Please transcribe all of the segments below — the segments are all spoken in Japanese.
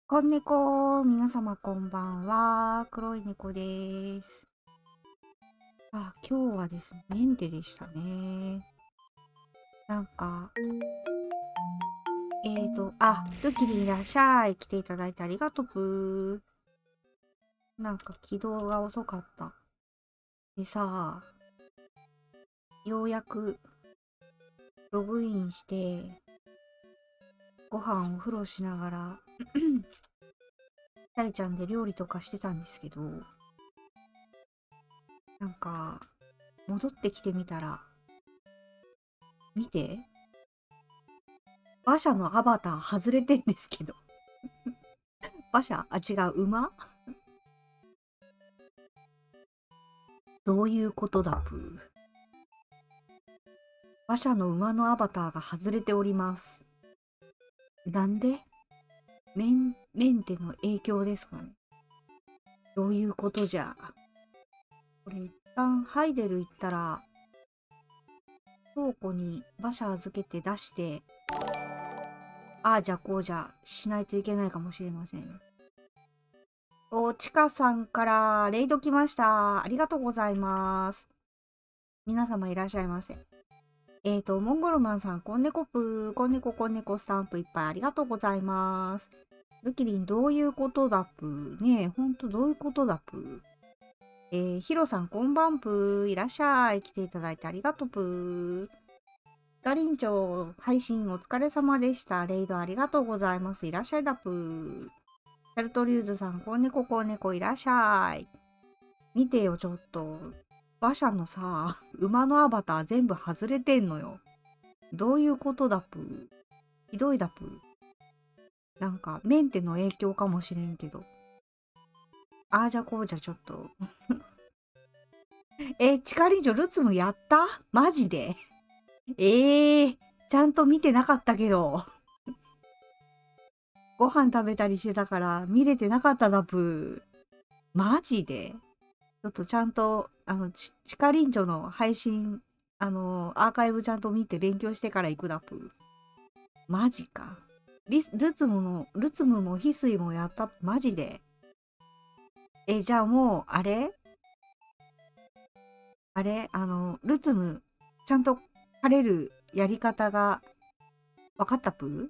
こんねこ、皆様こんばんは。黒い猫です。今日はですね、メンテでしたね。なんか、ルキリンいらっしゃい。来ていただいてありがとうぷー。起動が遅かった。でさ、ようやくログインして、ご飯お風呂しながら、タイちゃんで料理とかしてたんですけど、戻ってきてみたら、見て。馬車のアバター外れてんですけど。馬車違う、馬どういうことだぷー。馬車の馬のアバターが外れております。なんでメンテの影響ですかね。どういうことじゃ。これ一旦ハイデル行ったら、倉庫に馬車預けて出して、じゃこうじゃしないといけないかもしれません。ちかさんからレイド来ました。ありがとうございます。皆様いらっしゃいませ。モンゴルマンさん、こんねこぷー、こんねここんねこスタンプいっぱいありがとうございます。ルキリン、どういうことだぷー。ねえ、ほんとどういうことだぷー。ヒロさん、こんばんぷー。いらっしゃい。来ていただいてありがとうぷー。ガリンチョ、配信お疲れ様でした。レイドありがとうございます。いらっしゃいだぷー。シャルトリューズさん、こんねここんねこいらっしゃい。見てよ、ちょっと。馬車のさ、馬のアバター全部外れてんのよ。どういうことだぷー。ひどいだぷー。メンテの影響かもしれんけど。じゃこうじゃちょっと。チカリンジョルツムやったマジでちゃんと見てなかったけど。ご飯食べたりしてたから見れてなかっただぷー。マジでちょっとちゃんと、チカリンジョの配信、アーカイブちゃんと見て勉強してから行くだぷー。マジか。ルツムも翡翠もやった、マジで。じゃあもう、ルツム、ちゃんと晴れるやり方が分かったぷ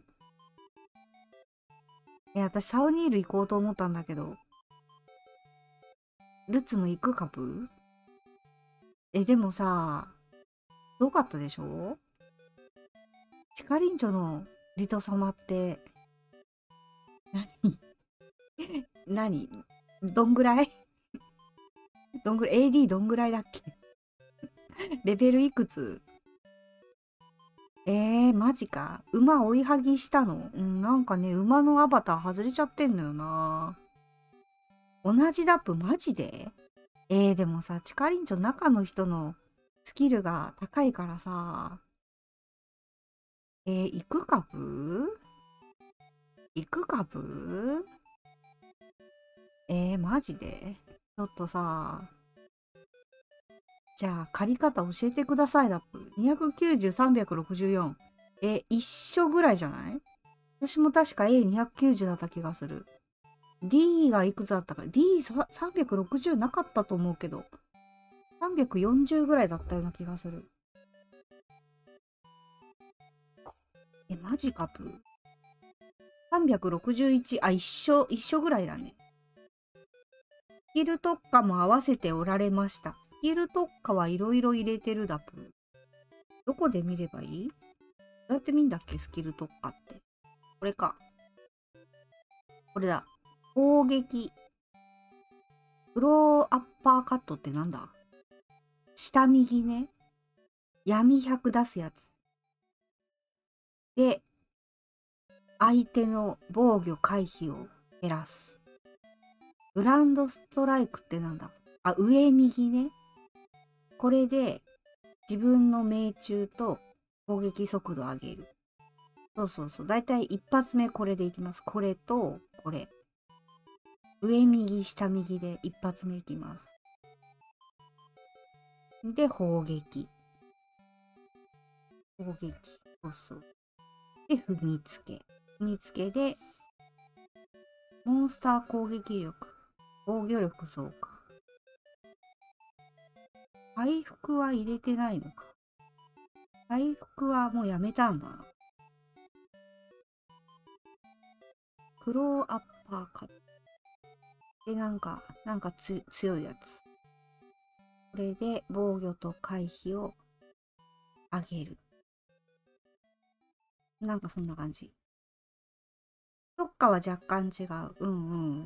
ー。私サウニール行こうと思ったんだけど、ルツム行くかぷー。でもさ、どうかったでしょ。チカリンチョのリト様って、何何どんぐらいAD どんぐらいだっけ。レベルいくつ。マジか。馬追いはぎしたの。馬のアバター外れちゃってんのよな。同じダップマジで。でもさ、チカリンチョ中の人のスキルが高いからさ、行くかぶ。行くかぶ。マジでちょっとさ、じゃあ借り方教えてください、ダップ。290、364。一緒ぐらいじゃない。私も確か A290 だった気がする。D がいくつだったか。D360 なかったと思うけど、340ぐらいだったような気がする。マジかぷ。361、一緒ぐらいだね。スキル特化も合わせておられました。スキル特化はいろいろ入れてるだぷ。どこで見ればいい。どうやって見んだっけ、スキル特化って。これか。これだ。攻撃。フローアッパーカットってなんだ。下右ね。闇100出すやつ。で、相手の防御回避を減らす。グランドストライクってなんだ。上右ね。これで自分の命中と攻撃速度上げる。そうそうそう。だいたい一発目これでいきます。これと、これ。上右、下右で一発目いきます。で、砲撃。砲撃。そうそう。で、踏みつけ。踏みつけで、 モンスター攻撃力、防御力増加。回復は入れてないのか。回復はもうやめたんだな。クローアッパーカット。で、なんか強いやつ。これで防御と回避を上げる。なんかそんな感じ。どっかは若干違う。うんうん。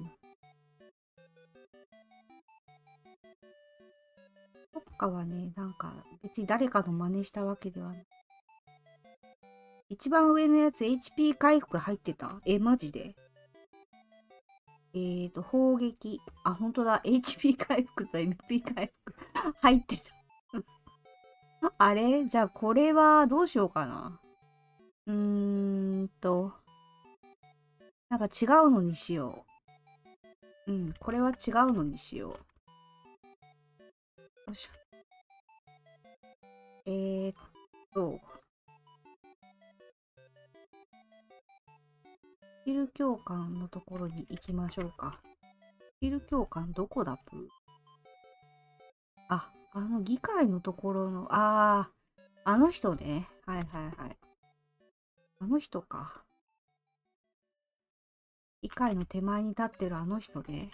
どっかはね、なんか別に誰かの真似したわけではない。一番上のやつ HP 回復入ってた？マジで？砲撃。あ、ほんとだ。HP 回復と MP 回復入ってた。あれじゃあこれはどうしようかな。なんか違うのにしよう。うん、これは違うのにしよう。よいしょ。スキル教官のところに行きましょうか。スキル教官どこだプー？あ、議会のところの、あの人ね。はいはいはい。あの人か。議会の手前に立ってるあの人ね。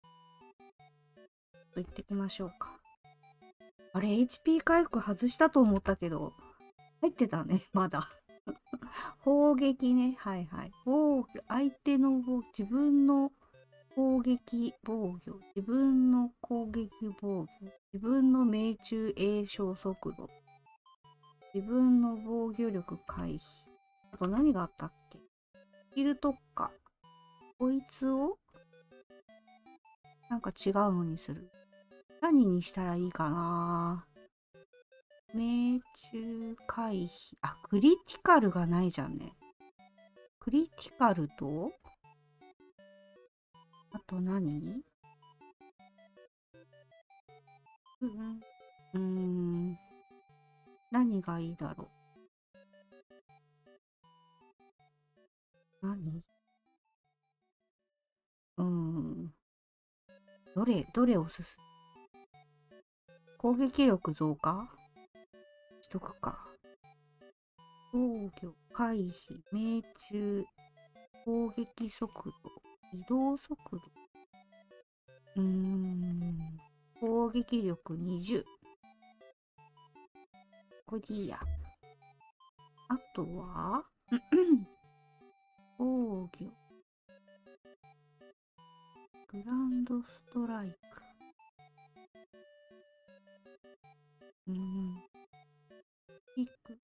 と行ってきましょうか。あれ、HP 回復外したと思ったけど、入ってたね、まだ。砲撃ね。はいはい。相手の自分の攻撃防御、自分の攻撃防御、自分の命中詠唱速度、自分の防御力回避。あと何があったっけ？スキル特化。こいつをなんか違うのにする。何にしたらいいかな。命中回避。あ、クリティカルがないじゃんね。クリティカルと、あと何？何がいいだろう。どれをすす攻撃力増加しとくか。防御、回避、命中、攻撃速度、移動速度。攻撃力20。これでいいや。あとは、防御、グランドストライク。ピック。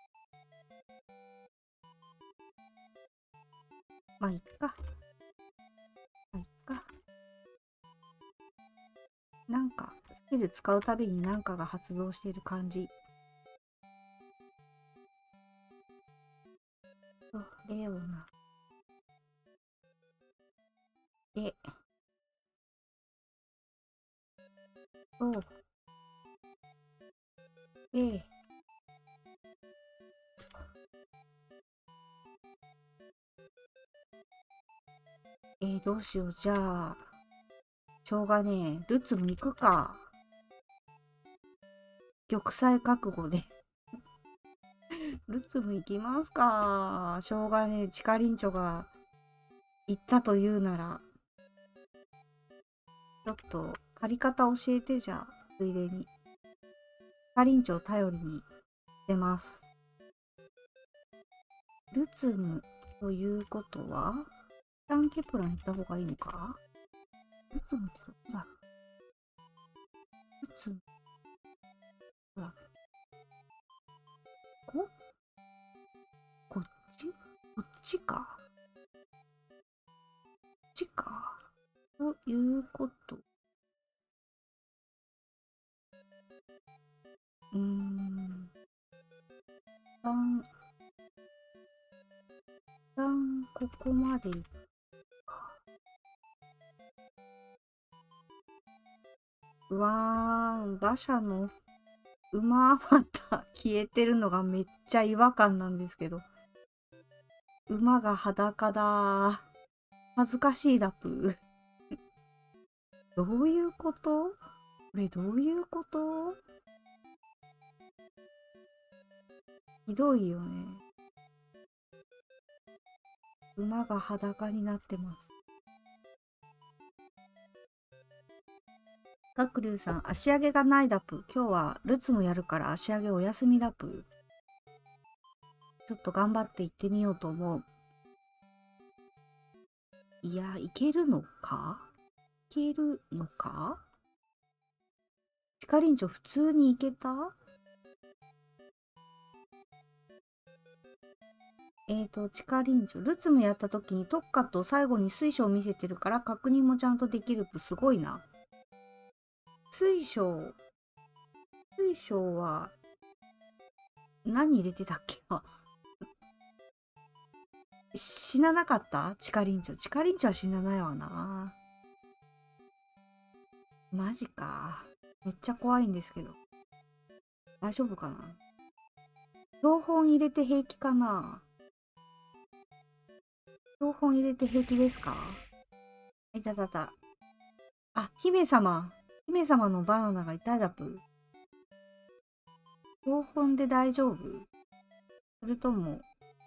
まあ、いっか。なんか、スキル使うたびになんかが発動している感じ。レオナ。で、で、どうしよう。じゃあ、しょうがねえ。ルツム行くか。玉砕覚悟で。ルツム行きますか。しょうがねえ。チカリンチョが行ったというなら。ちょっと、借り方教えてじゃあ、ついでに。チカリンチョ頼りにしてます。ルツムということは、一旦ケプラに行った方がいいのか？ルツムってどこだ？ルツム。ほら。こっちか。ということ。ここまでか。うわー、馬車の馬また消えてるのがめっちゃ違和感なんですけど。馬が裸だー。 恥ずかしいダプ。どういうこと？これどういうこと？ひどいよね。馬が裸になってます。ガクリュウさん、足上げがないダプ。今日はルツもやるから足上げお休みダプ。ちょっと頑張って行ってみようと思う。いや、いけるのか？いけるのか？チカリンチョ普通にいけた？チカリンチョ、ルツムやった時に特化と最後に水晶を見せてるから確認もちゃんとできるとすごいな。水晶は何入れてたっけ？死ななかった？チカリンチョは死なないわな。マジか。めっちゃ怖いんですけど。大丈夫かな？標本入れて平気かな？標本入れて平気ですか？いたたた。あ、姫様のバナナが痛いだぷ。標本で大丈夫？それとも、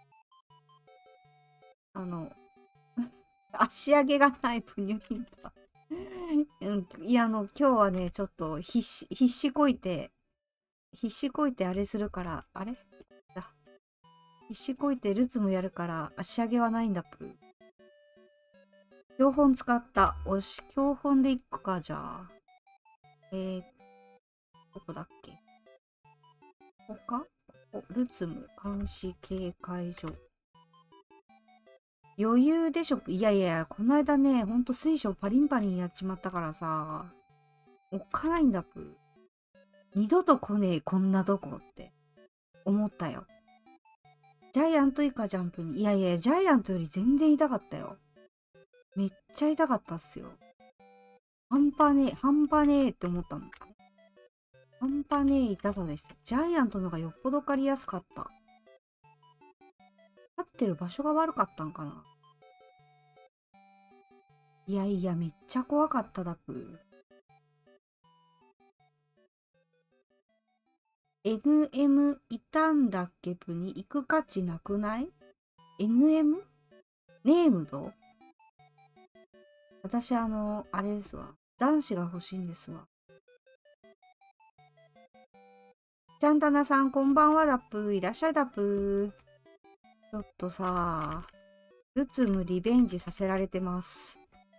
足上げがないプニュピンタ。いや、今日はね、ちょっと必死こいてあれするから、あれだ。必死こいてルツもやるから足上げはないんだぷ。標本使った。おし、標本でいくか、じゃあ。どこだっけ？他？ルツム、監視警戒所。余裕でしょ。いやいや、この間ね、ほんと水晶パリンパリンやっちまったからさ、おっかないんだぷ。二度と来ねえ、こんなとこって思ったよ。ジャイアント以下ジャンプに。いやいや、ジャイアントより全然痛かったよ。めっちゃ痛かったっすよ。半端ねえって思ったもん。半端ねえ痛さでした。ジャイアントのがよっぽど借りやすかった。立ってる場所が悪かったんかな。いやいや、めっちゃ怖かっただぷ。NM いたんだっけぷに行く価値なくない？ NM？ ネームド？私あれですわ。男子が欲しいんですわ。ちゃんたなさん、こんばんはだっぷ。いらっしゃいだっぷ。ちょっとさ、ルツムリベンジさせられてます。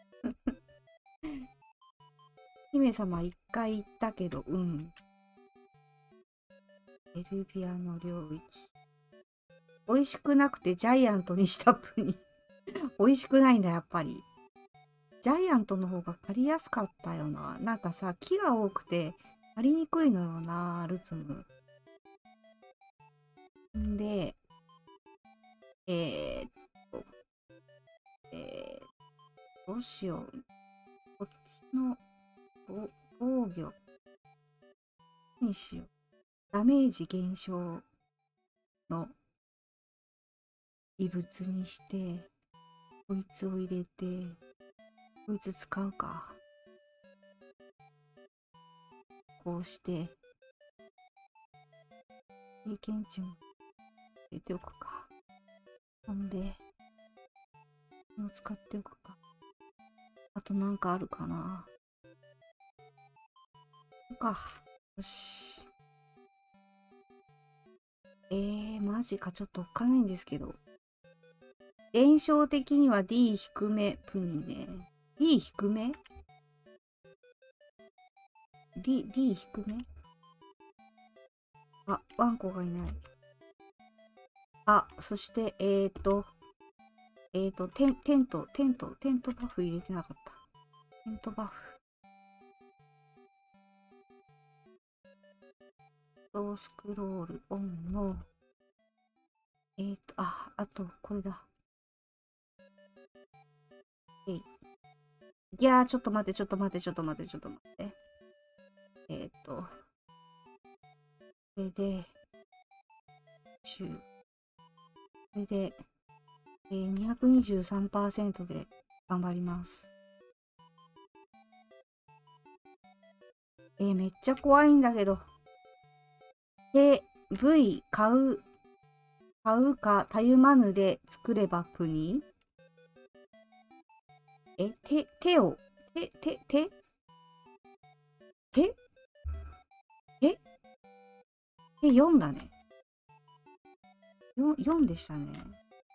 姫様一回言ったけど、うん。エルビアの領域。美味しくなくてジャイアントにしたっぷに。美味しくないんだ、やっぱり。ジャイアントの方が借りやすかったよな。なんかさ、木が多くて借りにくいのよな、ルツム。んで、えー、っと、どうしよう。こっちの防御にしよう。ダメージ減少の異物にして、こいつを入れて、こいつ使うか。こうして、経験値も入れておくか。ほんで、これを使っておくか。あとなんかあるかな。よし。マジか。ちょっとおっかないんですけど。現象的には D 低め、プニね。D 低め？ D 低め？あ、ワンコがいない。あ、そして、テントバフ入れてなかった。テントバフ。ロースクロールオンの、あと、これだ。いやー、ちょっと待って。これで、これで、223% で頑張ります。めっちゃ怖いんだけど。V 買うかたゆまぬで作れば国。手を、手4だね。4でしたね。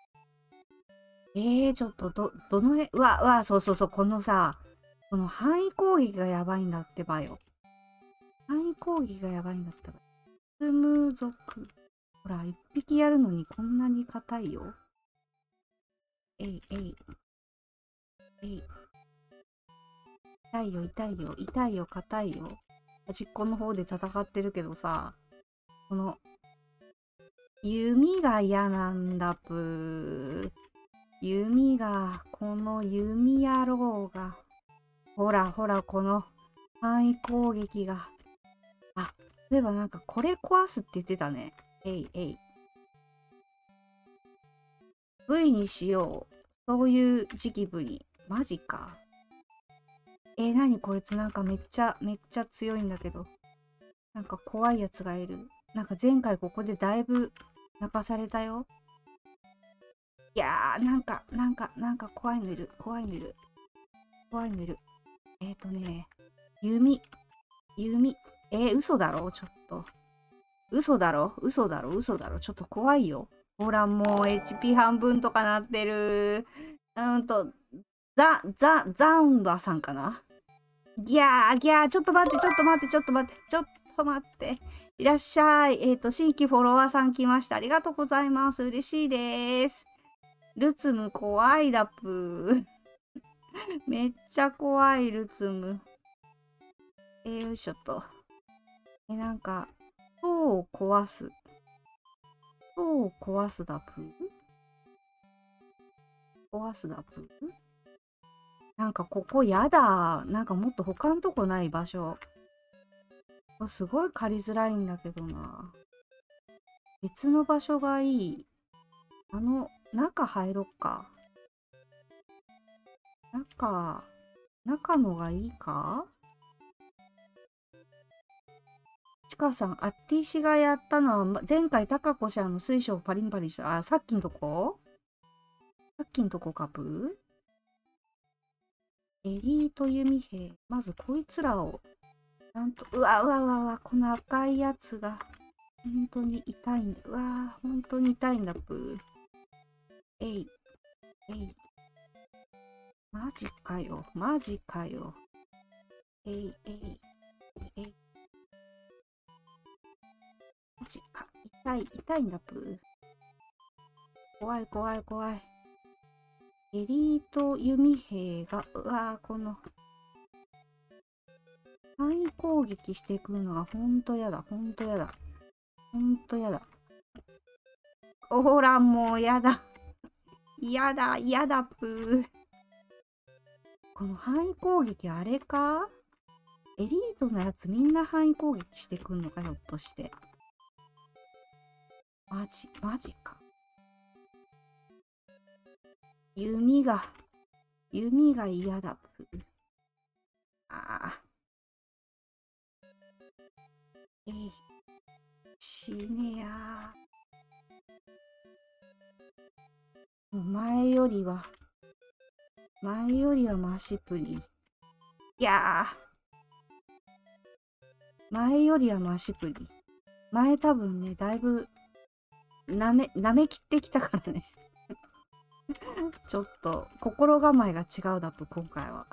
ちょっとどの辺、そうそうそう、このさ、この範囲攻撃がやばいんだってばよ。範囲攻撃がやばいんだってば。スム族。ほら、一匹やるのにこんなに硬いよ。痛いよ、痛いよ、硬いよ。端っこの方で戦ってるけどさ、この、弓が嫌なんだぷー。この弓野郎が。ほら、この範囲攻撃が。そういえばなんかこれ壊すって言ってたね。V にしよう。そういう時期ぶり。マジか。何こいつなんかめっちゃ強いんだけど。なんか怖いやつがいる。なんか前回ここでだいぶ泣かされたよ。いやー、なんか怖いのいる。弓。嘘だろちょっと。嘘だろちょっと怖いよ。ほら、もう HP 半分とかなってる。ザンバさんかな。ギャー、ちょっと待って。いらっしゃい。新規フォロワーさん来ました。ありがとうございます。嬉しいです。ルツム怖いだっぷ。めっちゃ怖い、ルツム。よいしょっと。なんか、塔を壊すだぷ。なんかここやだ。なんかもっと他のとこない場所。すごい借りづらいんだけどな。別の場所がいい。中入ろっか。中のがいいか？ちかさん、アッティシがやったのは、前回タカコちゃんの水晶パリンパリした。さっきんとこカプエリート弓兵。まずこいつらを、なんと、この赤いやつが、本当に痛いんだ。本当に痛いんだ、ぷー。マジかよ。マジか。痛いんだ、ぷー。怖い。エリート弓兵が、この、範囲攻撃してくるのがほんとやだ。ほら、もうやだ。やだぷー。この範囲攻撃あれか？エリートのやつみんな範囲攻撃してくんのか、ひょっとして。マジか。弓が嫌だぷー。死ねやー。前よりはマシプリ。いやー。前よりはマシプリ。前多分ね、だいぶ、舐めきってきたからね。ちょっと、心構えが違うだと、今回は。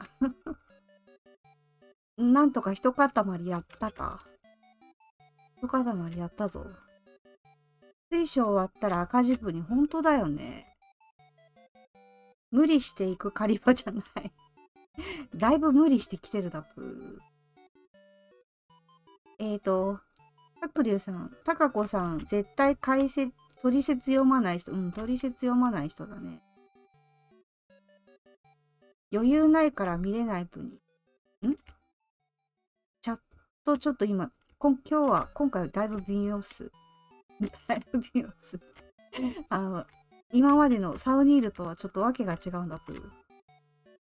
なんとか一塊やったか。一塊やったぞ。水晶終わったら赤字分に本当だよね。無理していくカリバじゃない。だいぶ無理してきてるだぷ。タクリュウさん、タカコさん、絶対取説読まない人。取説読まない人だね。余裕ないから見れない分に。チャットちょっと今回はだいぶ微妙っす。今までのサウニールとはちょっとわけが違うんだぷ。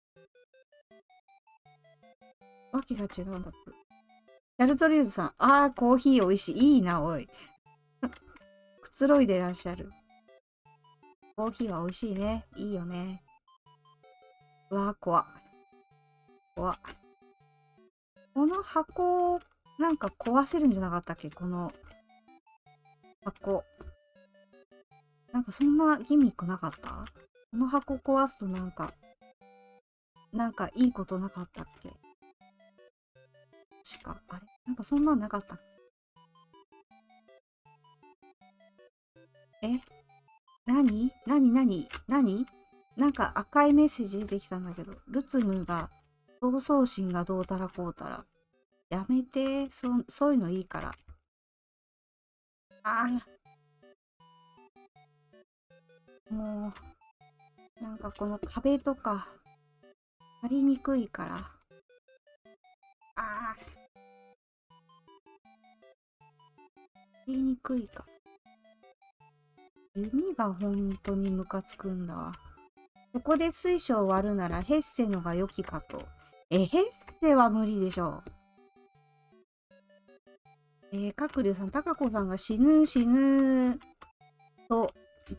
わけが違うんだって。シャルトリューズさん。ああ、コーヒー美味しい。いいな、おい。くつろいでらっしゃる。コーヒーは美味しいね。いいよね。うわー、怖っ。怖っ。この箱、なんか壊せるんじゃなかったっけこの箱。なんかそんなギミックなかった？この箱壊すとなんかいいことなかったっけ？確か、あれなんかそんなんなかったっけ？何なんか赤いメッセージ出てきたんだけど、ルツムが、闘争心がどうたらこうたら。やめて、そういうのいいから。ああ、もう、なんかこの壁とか、貼りにくいから。ああ、貼りにくいか。弓が本当にムカつくんだわ。ここで水晶を割るならヘッセのが良きかと。ヘッセは無理でしょう。かくりゅうさん、たかこさんが死ぬと、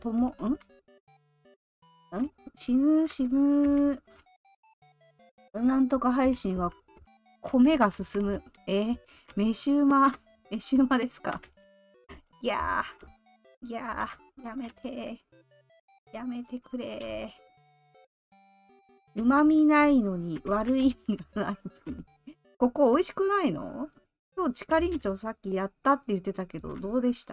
死ぬ、なんとか配信は米が進む。飯馬ですか？いややめて。やめてくれ。うまみないのに悪い意味がないのに。ここ美味しくないの？今日、ちかりんちょさっきやったって言ってたけど、どうでした？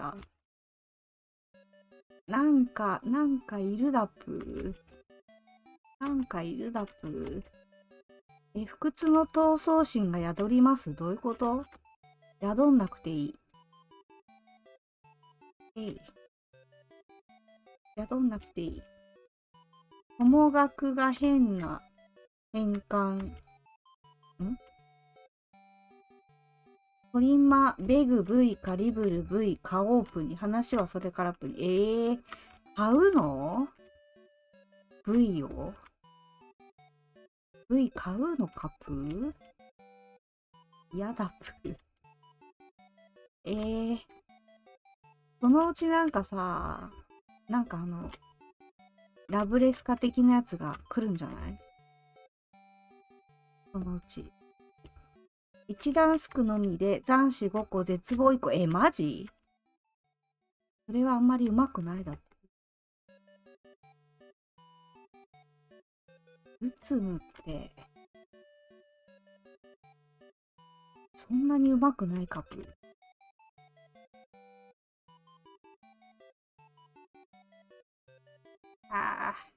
なんかいるだぷなんかいるだぷ不屈の闘争心が宿ります？どういうこと？宿んなくていい。宿んなくていい。友学が変な変換。トリンマ、ベグ、V、カリブル、V、カオープに。話はそれからプリ。買うの？ V を ?V 買うのかプ？やだプ。そのうちなんかさ、なんかラブレス化的なやつが来るんじゃない？そのうち。一段すくのみで残死5個、絶望1個。マジ？それはあんまりうまくないだって。ルツムって、そんなにうまくないかプ。ああ。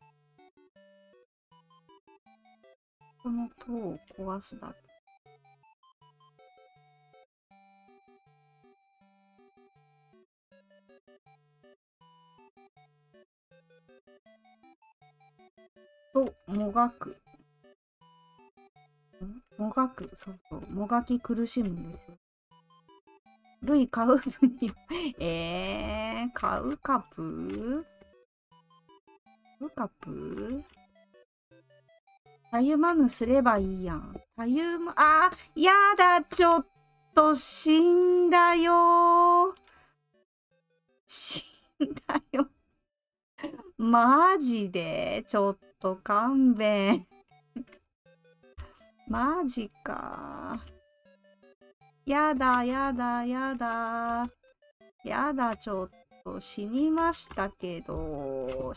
この塔を壊すだ。と、もがく。そうそう。もがき苦しむんですよ。V 買うに、買うカプたゆまぬすればいいやん。やだ、ちょっと死んだよ。死んだよ。マジでちょっと勘弁。マジか。やだ、ちょっと死にましたけど。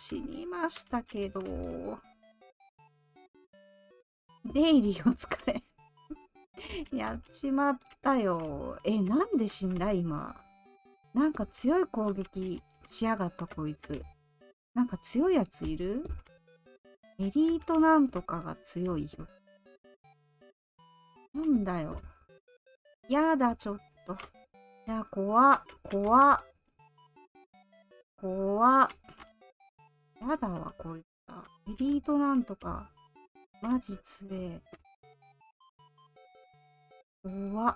出入りお疲れ。やっちまったよ。なんで死んだ今。なんか強い攻撃しやがったこいつ。なんか強いやついる？エリートなんとかが強いよ。なんだよ。やだ、ちょっと。いや、怖っ。やだわ、こいつは。エリートなんとか。マジ強え。怖っ。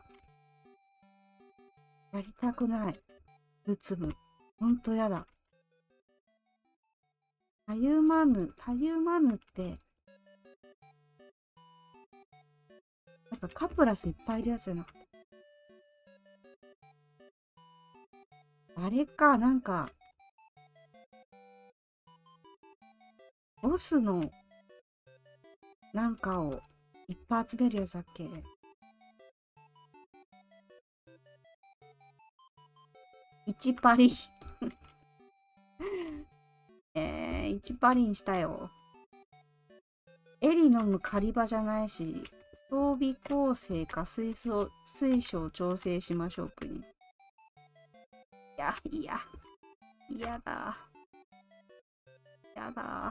やりたくない。ルツム。ほんとやだ。たゆまぬって、 なんかカプラスいっぱいいるやつじゃなかった。あれか、なんか、ボスのなんかをいっぱい集めるやつだっけ。1パリン1パリンしたよ。エリノム狩り場じゃないし、装備構成か水晶を調整しましょう、プリン。いや、嫌だ。やだ。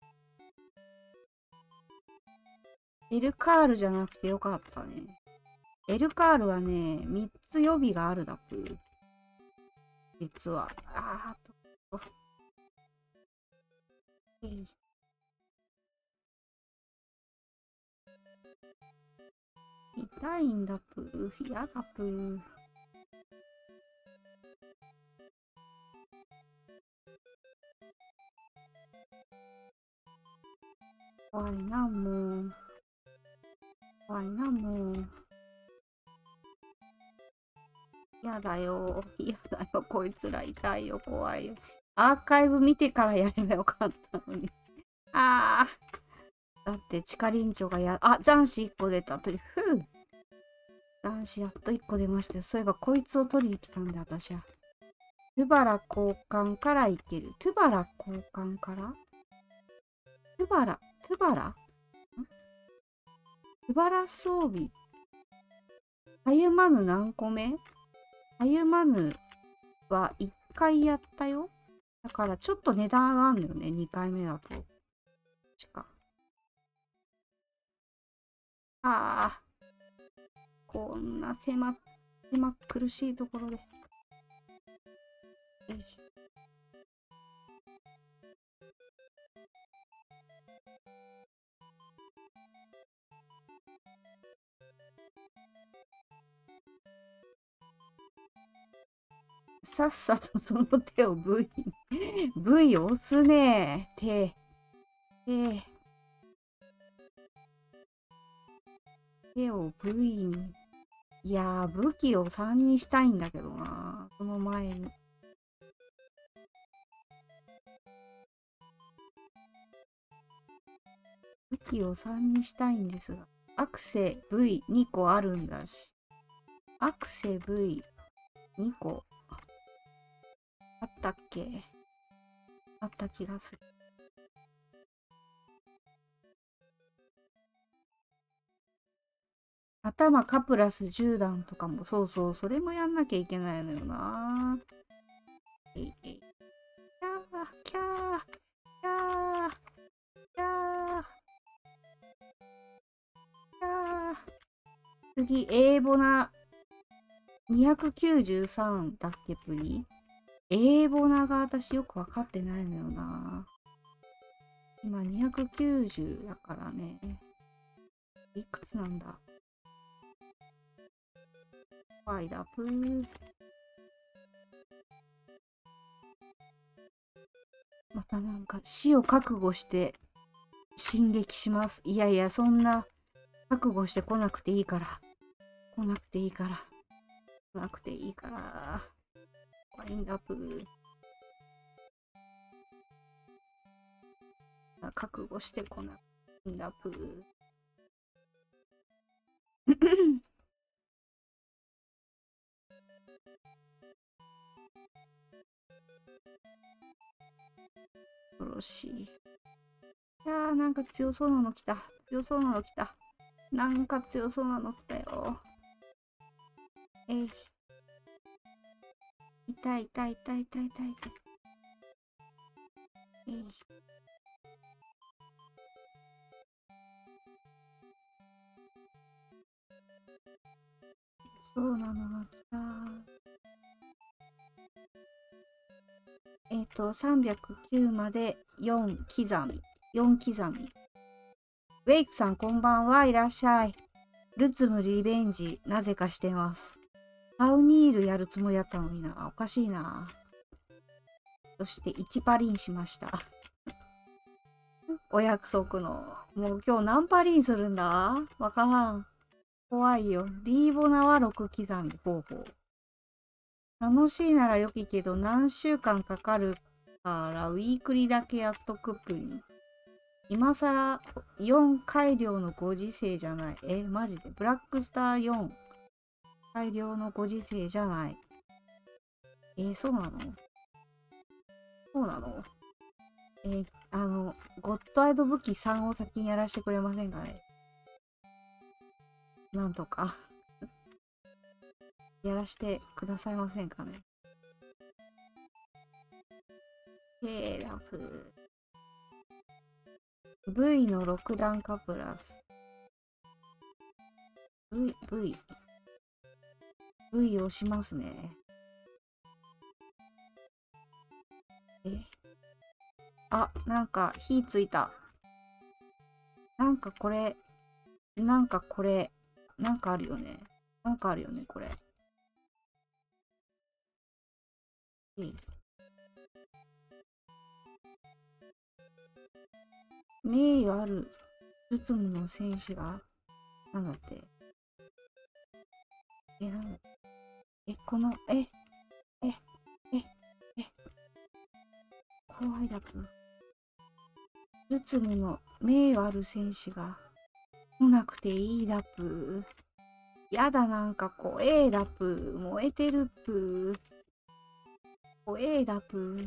エルカールじゃなくてよかったね。エルカールはね、3つ予備があるだぷ。実は。痛いんだぷ。やだぷ。怖いな、もう。怖いな、もう。やだよ。やだよ。こいつら痛いよ。怖いよ。アーカイブ見てからやればよかったのに。だって地下林長が残死1個出た。残死やっと1個出ましたよ。そういえばこいつを取りに来たんだ、私は。トゥバラ交換からいける。トゥバラ交換からトゥバラ装備。たゆまぬ何個目？たゆまぬは1回やったよ。だからちょっと値段上がるのよね、2回目だと。こんな狭苦しいところで。さっさとその手をV 押すね。手を V に。いやー、武器を3にしたいんだけどな。その前に。武器を3にしたいんですが。アクセ V2 個あるんだし。アクセ V2 個。あったっけ？あった気がする。頭カプラス10段とかも、そうそう、それもやんなきゃいけないのよな。キャー、キャー、キャー、キャー、キャー。次、英語な293だっけ、プリ。英語なが私よくわかってないのよな。今290だからね。いくつなんだ？ファイダプー。またなんか死を覚悟して進撃します。いやいや、そんな覚悟してこなくていいから。来なくていいから。来なくていいから。ファインダプー。覚悟してこなくていいんだプー。恐ろしい。いやー、なんか強そうなの来た。強そうなの来た。なんか強そうなの来たよ。痛い痛い痛い痛い痛い痛い。そうなのが来た。309まで4刻み。4刻み。ウェイクさんこんばんはいらっしゃい。ルツムリベンジ、なぜかしてます。ハウニールやるつもりだったのにな。おかしいな。そして1パリンしました。お約束の。もう今日何パリンするんだ？わからん。 怖いよ。リーボナは6刻み。ほうほう。楽しいなら良きけど、何週間かかるから、ウィークリーだけやっとくぷに。今さら4改良のご時世じゃない。マジで。ブラックスター4改良のご時世じゃない。そうなの？そうなの？ゴッドアイド武器3を先にやらせてくれませんかね？なんとかやらしてくださいませんかね？セーラフ。V の6段階プラス。V 押しますね。なんか火ついた。なんかこれ、なんかあるよね。これ。名誉あるルツムの戦士が、なんだって。なんだこの、怖いだく。ルツムの名誉ある戦士が来なくていいだぷ。やだ、なんか怖えだぷ。燃えてるぷ。怖えだぷ。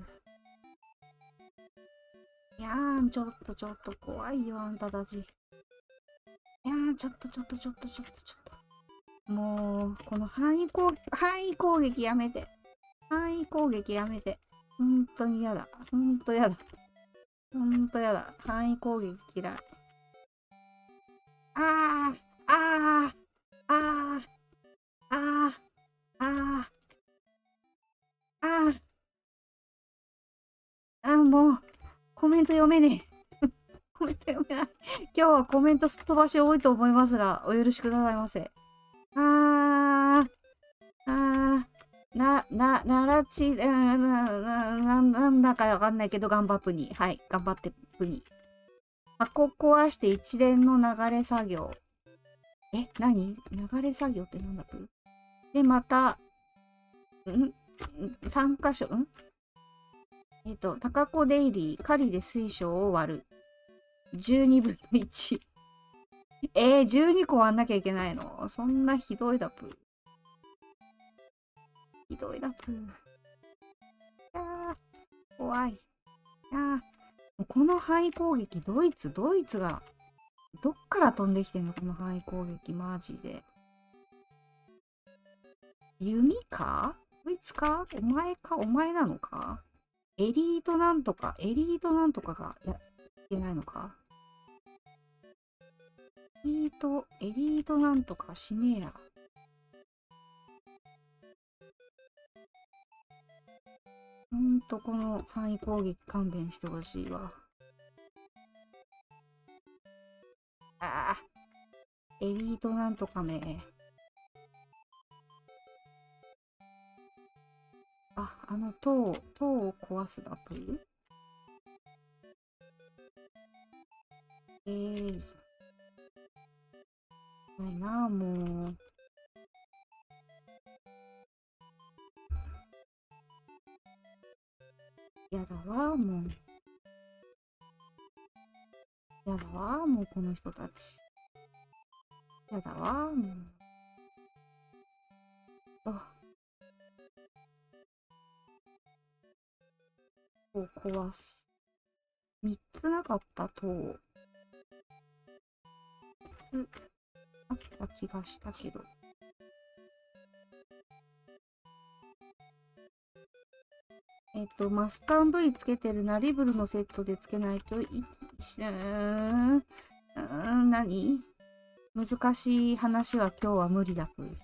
いやーん、ちょっと怖いよ、あんたたち。いやー、ちょっと。もう、この範囲攻撃やめて。範囲攻撃やめて。ほんとにやだ。ほんとやだ。範囲攻撃嫌い。もう、コメント読めねえ。コメント読めない。今日はコメントすっ飛ばし多いと思いますが、お許しくださいませ。なんだかわかんないけど、頑張っぷに。はい、頑張ってぷに。箱壊して一連の流れ作業。何？流れ作業ってなんだぷ？で、また、3箇所、高子デイリー、狩りで水晶を割る。12分の1。12個割んなきゃいけないの？そんなひどいだぷ。怖い。この範囲攻撃、ドイツが、どっから飛んできてんの？この範囲攻撃、マジで。弓か？こいつか？お前なのか？エリートなんとかがいけないのか？エリートなんとかしねえや。この範囲攻撃勘弁してほしいわ。エリートなんとかめ。塔を壊すだぷり？ないな、もう。やだわ、もう。この人たち。やだわ、もう。を壊す。3つなかった塔。あった気がしたけど。マスカン V つけてるな。リブルのセットでつけないと何？難しい話は今日は無理だぷ。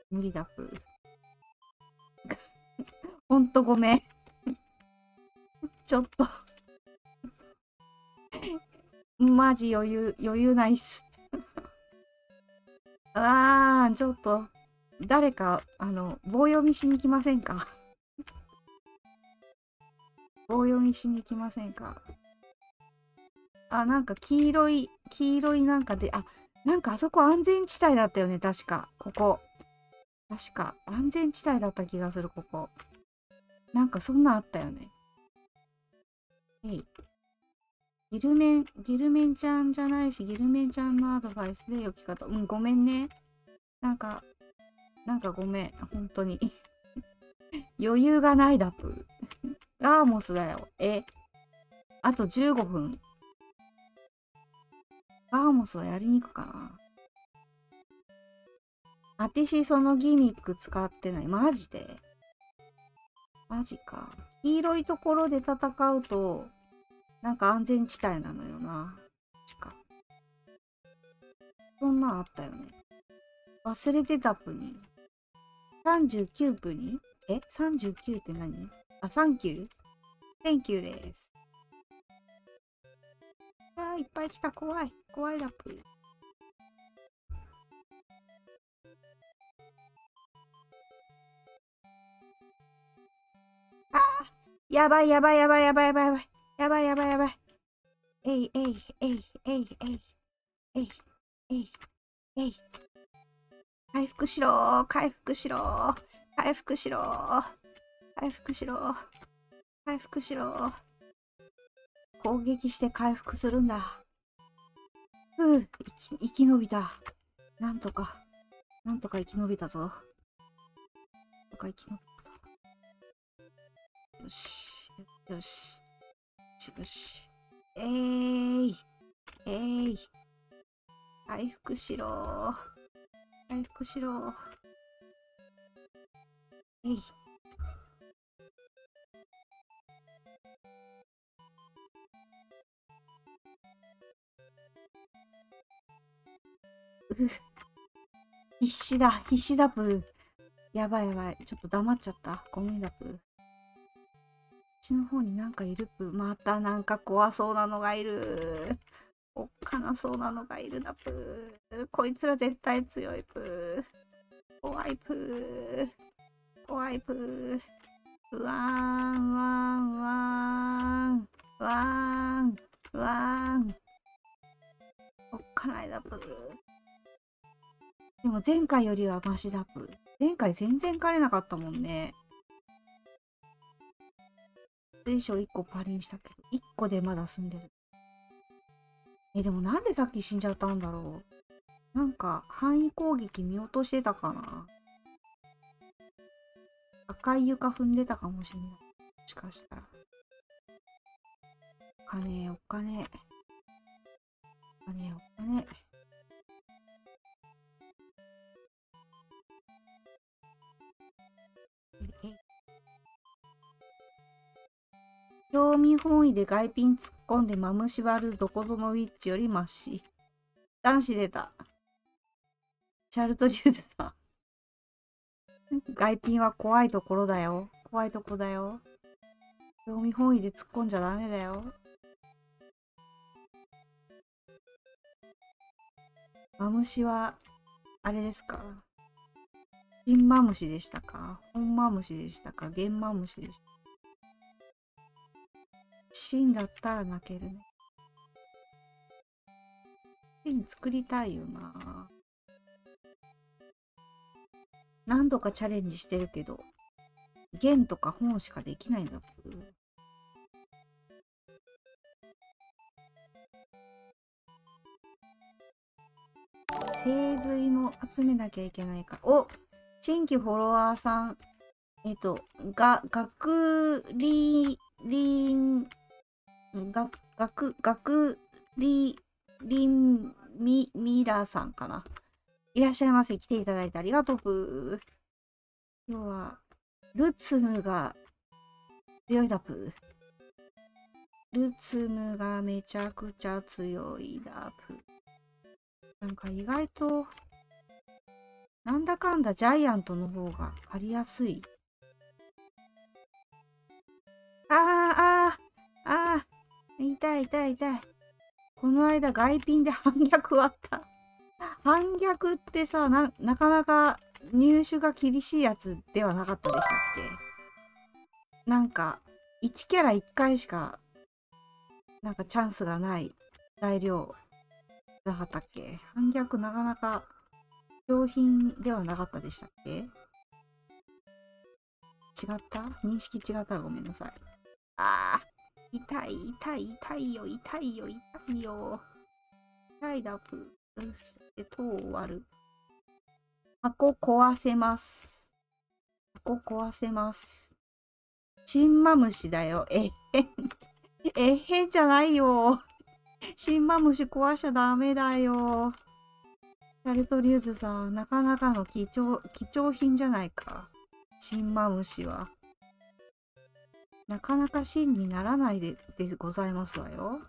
ほんとごめん。ちょっとマジ余裕ないっす。ちょっと、誰か、棒読みしに来ませんか？なんか黄色いなんかで、 なんかあそこ安全地帯だったよね、確か。ここ。確か安全地帯だった気がする、ここ。なんかそんなんあったよね。ギルメンちゃんじゃないし、ギルメンちゃんのアドバイスで良き方。ごめんね。なんかごめん。本当に。余裕がないだぷ。ラーモスだよ。あと15分。ラーモスはやりにくかな。あてしそのギミック使ってない。マジでマジか。黄色いところで戦うと、なんか安全地帯なのよな。確か。そんなんあったよね。忘れてたぷに。39分に39って何？あ、サンキュー？センキューです。いっぱい来た。怖い。怖いだぷ。やばいやばいやばいやばいやばいやばい。やばいやばいやばい。えいえいえいえいえいえいえいえい。回復しろ回復しろ回復しろ回復しろ回復しろ。攻撃して回復するんだ。生き延びた。なんとか生き延びたぞ。なんとか生き延びたぞ。よし。よし。よし。回復しろ回復しろ。必死だぷー。やばいやばい。ちょっと黙っちゃった。ごめんだぷー。こっちの方になんかいるぷー。またなんか怖そうなのがいる。おっかなそうなのがいるだぷー。こいつら絶対強いぷー。怖いぷー。怖いぷー。うわーん、わーん、わーん。わーん、わーん。おっかないだぷー。でも前回よりはマシだぷ。前回全然枯れなかったもんね。水晶1個パリンしたけど、1個でまだ済んでる。でもなんでさっき死んじゃったんだろう。なんか範囲攻撃見落としてたかな。赤い床踏んでたかもしんない。もしかしたら。お金、お金。お金、お金。興味本位で外ピン突っ込んでマムシ割るどこぞのウィッチよりマシ。男子出た。シャルトリューズだ。外ピンは怖いところだよ。怖いとこだよ。興味本位で突っ込んじゃダメだよ。マムシは、あれですか？新マムシでしたか？本マムシでしたか？原マムシでした。芯だったら泣けるね。芯作りたいよな。何度かチャレンジしてるけど、弦とか本しかできないんだ。精髄も集めなきゃいけないから。新規フォロワーさん。学リリン、学リリンミラーさんかな。いらっしゃいませ。来ていただいてありがとうぷー。今日は、ルツムが強いだぷー。ルツムがめちゃくちゃ強いだぷー。なんか意外と、なんだかんだジャイアントの方が借りやすい。痛い痛い痛い。この間外ピンで反逆割った。反逆ってさ、なかなか入手が厳しいやつではなかったでしたっけ？なんか、1キャラ1回しか、なんかチャンスがない材料なかったっけ？反逆なかなか商品ではなかったでしたっけ？違った認識違ったらごめんなさい。ああ、痛い、痛い、痛いよ、痛いよ、痛いよ。痛いだ、プー。よし、塔を割る。箱壊せます。箱壊せます。チンマムシだよ。えへんじゃないよ。チンマムシ壊しちゃダメだよ。シャルトリューズさん、なかなかの貴重品じゃないか。チンマムシは。なかなか芯にならないでございますわよ。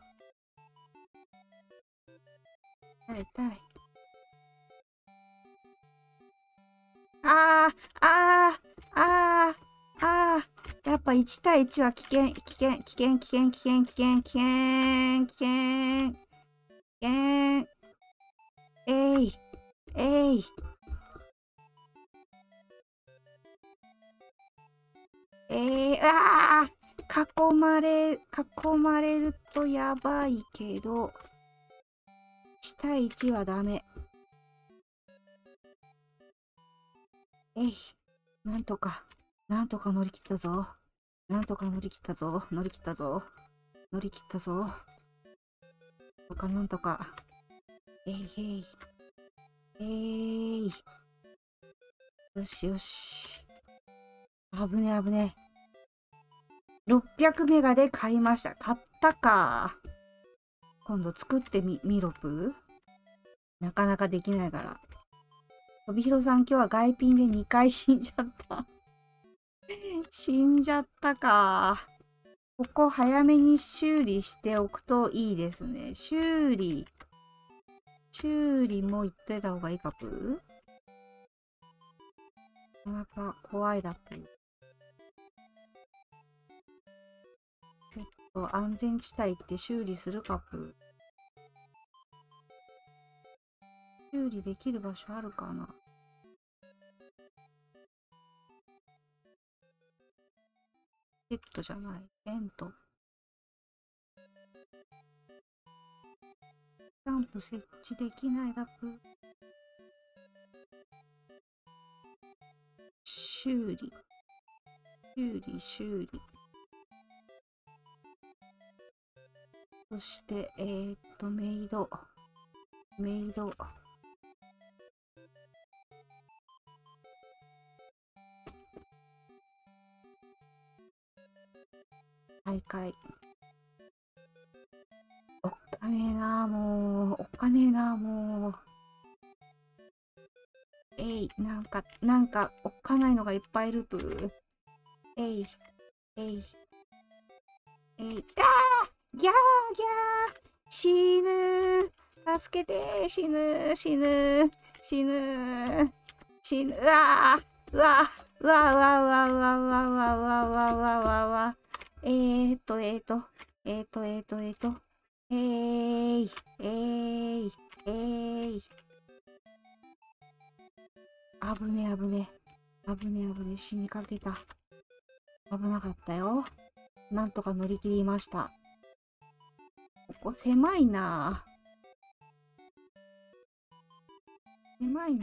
痛い痛い。ああ、ああ、ああ、ああ。やっぱ1対1は危険、危険、危険、危険、危険、危険、危険、危険、危険。えい、えい、ああ、囲まれるとやばいけど、1対1はダメ。なんとか、なんとか乗り切ったぞ。なんとか乗り切ったぞ。乗り切ったぞ。乗り切ったぞ。とかなんとか。えいえい。えい。よしよし。危ね危ね。600メガで買いました。買ったか。今度作ってみろぷー。なかなかできないから。とびひろさん今日は外品で2回死んじゃった。死んじゃったか。ここ早めに修理しておくといいですね。修理も言っといた方がいいかぷー。なかなか怖いだぷー。ちょっと安全地帯って修理するかぷー。修理できる場所あるかな？ペットじゃない。テント。キャンプ設置できないだぷー。修理。そして、メイド。大会。おっかねえなもう。おっかねえなもう。なんか、おっかないのがいっぱいいるぷー。えい、あーギャーギャー死ぬ助けて死ぬうわーうわうわうわうわうわうわうわうわうわうわうわうわえーっとえーっとえーっとえーっとえーっとえーいえーいえーい危ね危ね危ね危ね死にかけた危なかったよなんとか乗り切りましたここ狭いな狭いな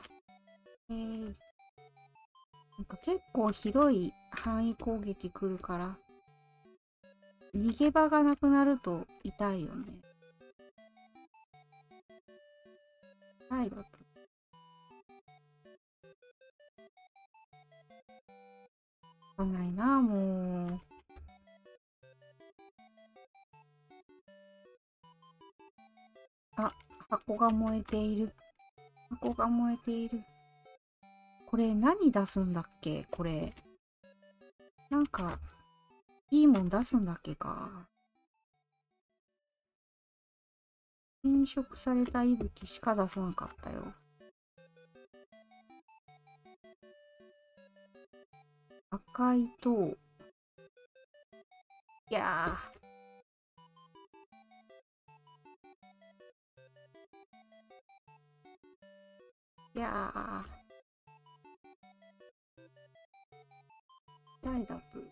なんか結構広い範囲攻撃来るから逃げ場がなくなると痛いよねはいだとわかんないなもうあ箱が燃えているこれ何出すんだっけこれなんかいいもん出すんだっけか変色された息吹しか出さなかったよ赤い塔いやーいやー痛いだぷ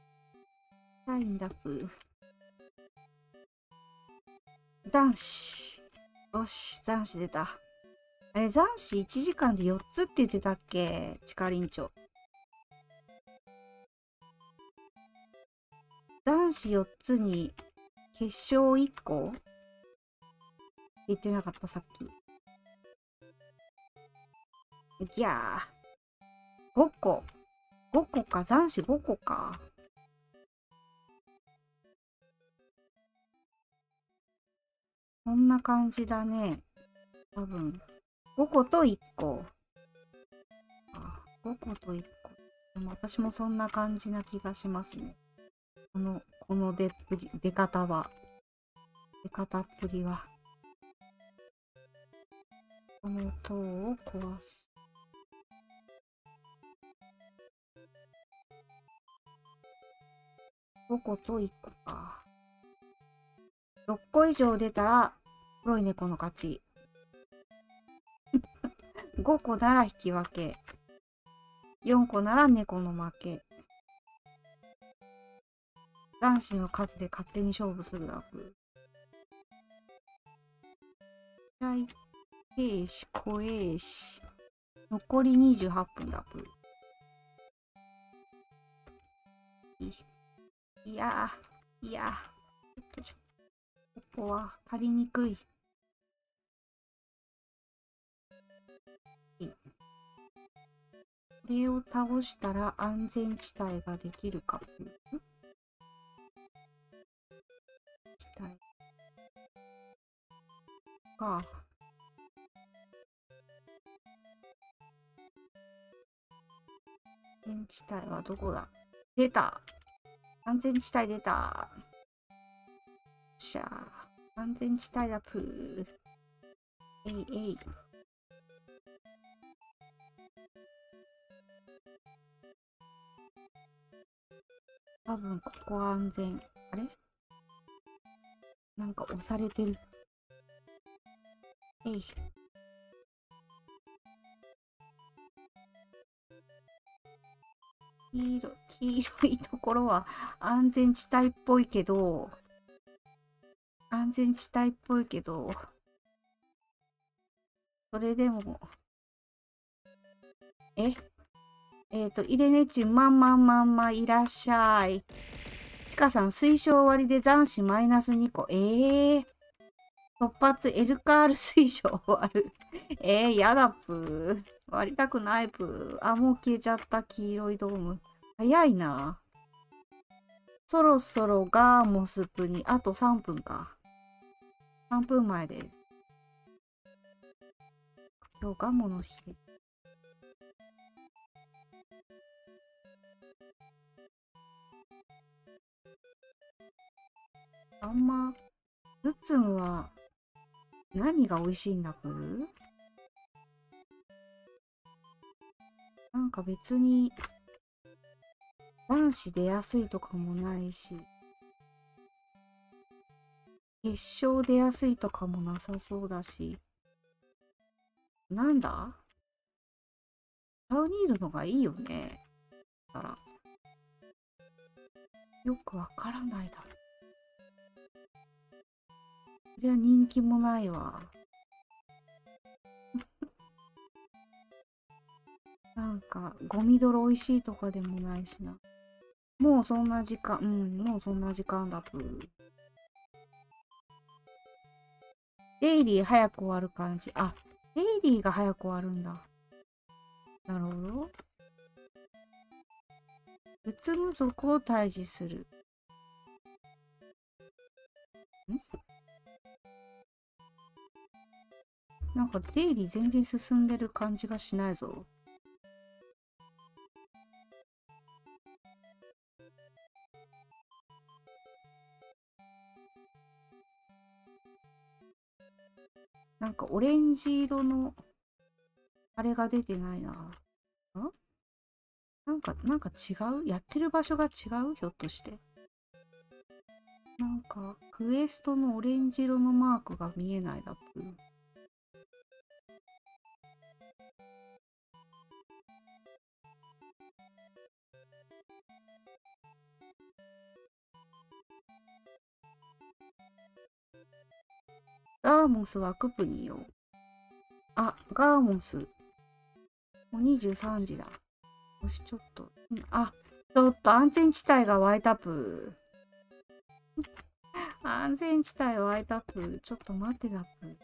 痛いんだぷ斬死よし、残死出た。あれ、残死1時間で4つって言ってたっけ、チカリンチョ。残死4つに決勝1個って言ってなかった、さっき。ギャー。5個。5個か、残死5個か。こんな感じだね。多分。5個と1個。5個と1個。でも私もそんな感じな気がしますね。この出方は。出方っぷりは。この塔を壊す。5個と1個か。6個以上出たら、黒い猫の勝ち。5個なら引き分け。4個なら猫の負け。男子の数で勝手に勝負するだふ。大兵士、小兵士。残り28分だふ。いやー、ちょっとここは借りにくい。これを倒したら安全地帯ができるか。地帯か。安全地帯はどこだ？出た。安全地帯出た。しゃあ。安全地帯だぷー。えいえい。多分ここは安全。あれ？なんか押されてる。えい。黄色いところは安全地帯っぽいけど、それでも、イレネチン、まんいらっしゃい。ちかさん、推奨終わりで残死マイナス2個。突発エルカール推奨終わる。やだぷー。割りたくないぷー。あ、もう消えちゃった、黄色いドーム。早いな。そろそろガーモスプに、あと3分か。3分前です。今日ガモの日です。あんま、ルツムは何が美味しいんだぷー？なんか別に、男子出やすいとかもないし、決勝出やすいとかもなさそうだし、なんだ？サウニールのがいいよね。だから、よくわからないだろ。そりゃ人気もないわ。なんか、ゴミ泥美味しいとかでもないしな。もうそんな時間、もうそんな時間だぷー。デイリー早く終わる感じ。あ、デイリーが早く終わるんだ。なるほど。うつむ族を退治する。なんかデイリー全然進んでる感じがしないぞ。なんかオレンジ色のあれが出てないな。なんか違う？やってる場所が違う？ひょっとして。なんかクエストのオレンジ色のマークが見えないだぷ。 ガーモスはクプニよ。あ、ガーモス。もう23時だ。よし、ちょっと。あ、ちょっと安全地帯が湧いたぷ。安全地帯湧いたぷ。ちょっと待ってだぷ。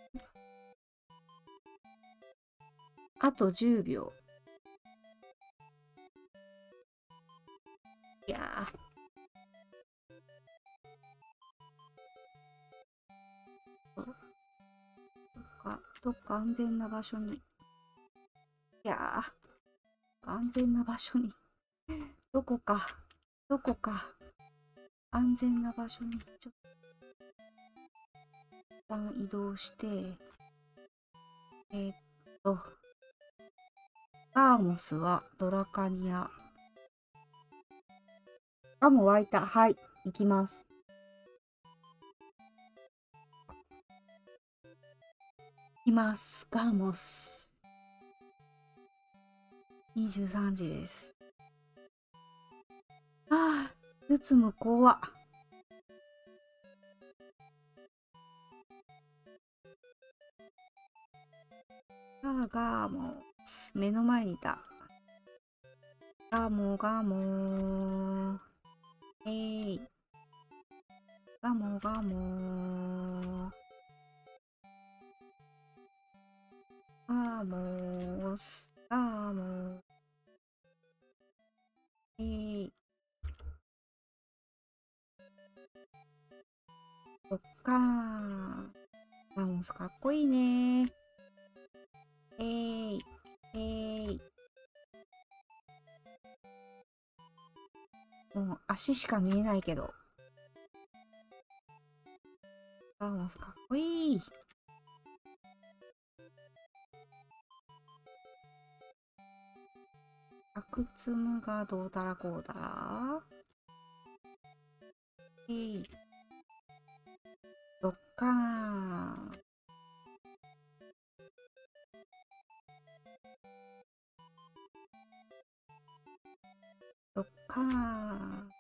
あと10秒。いやー。どっか安全な場所に。いやー、安全な場所に。どこか、安全な場所に、ちょっと一旦移動して、えーっと、ガーモスはドラカニア。あ、もう湧いた。はい、行きます。行きます。ガーモス。23時です。ああ、ルツム怖っ。ガーモス。目の前にいた。ガーモー。ガモガモガモスガモそっかー。ガモスかっこいいねー。もう足しか見えないけど。ガモスかっこいい。アクツムがどうだらこうだら。そっかー。そっかー。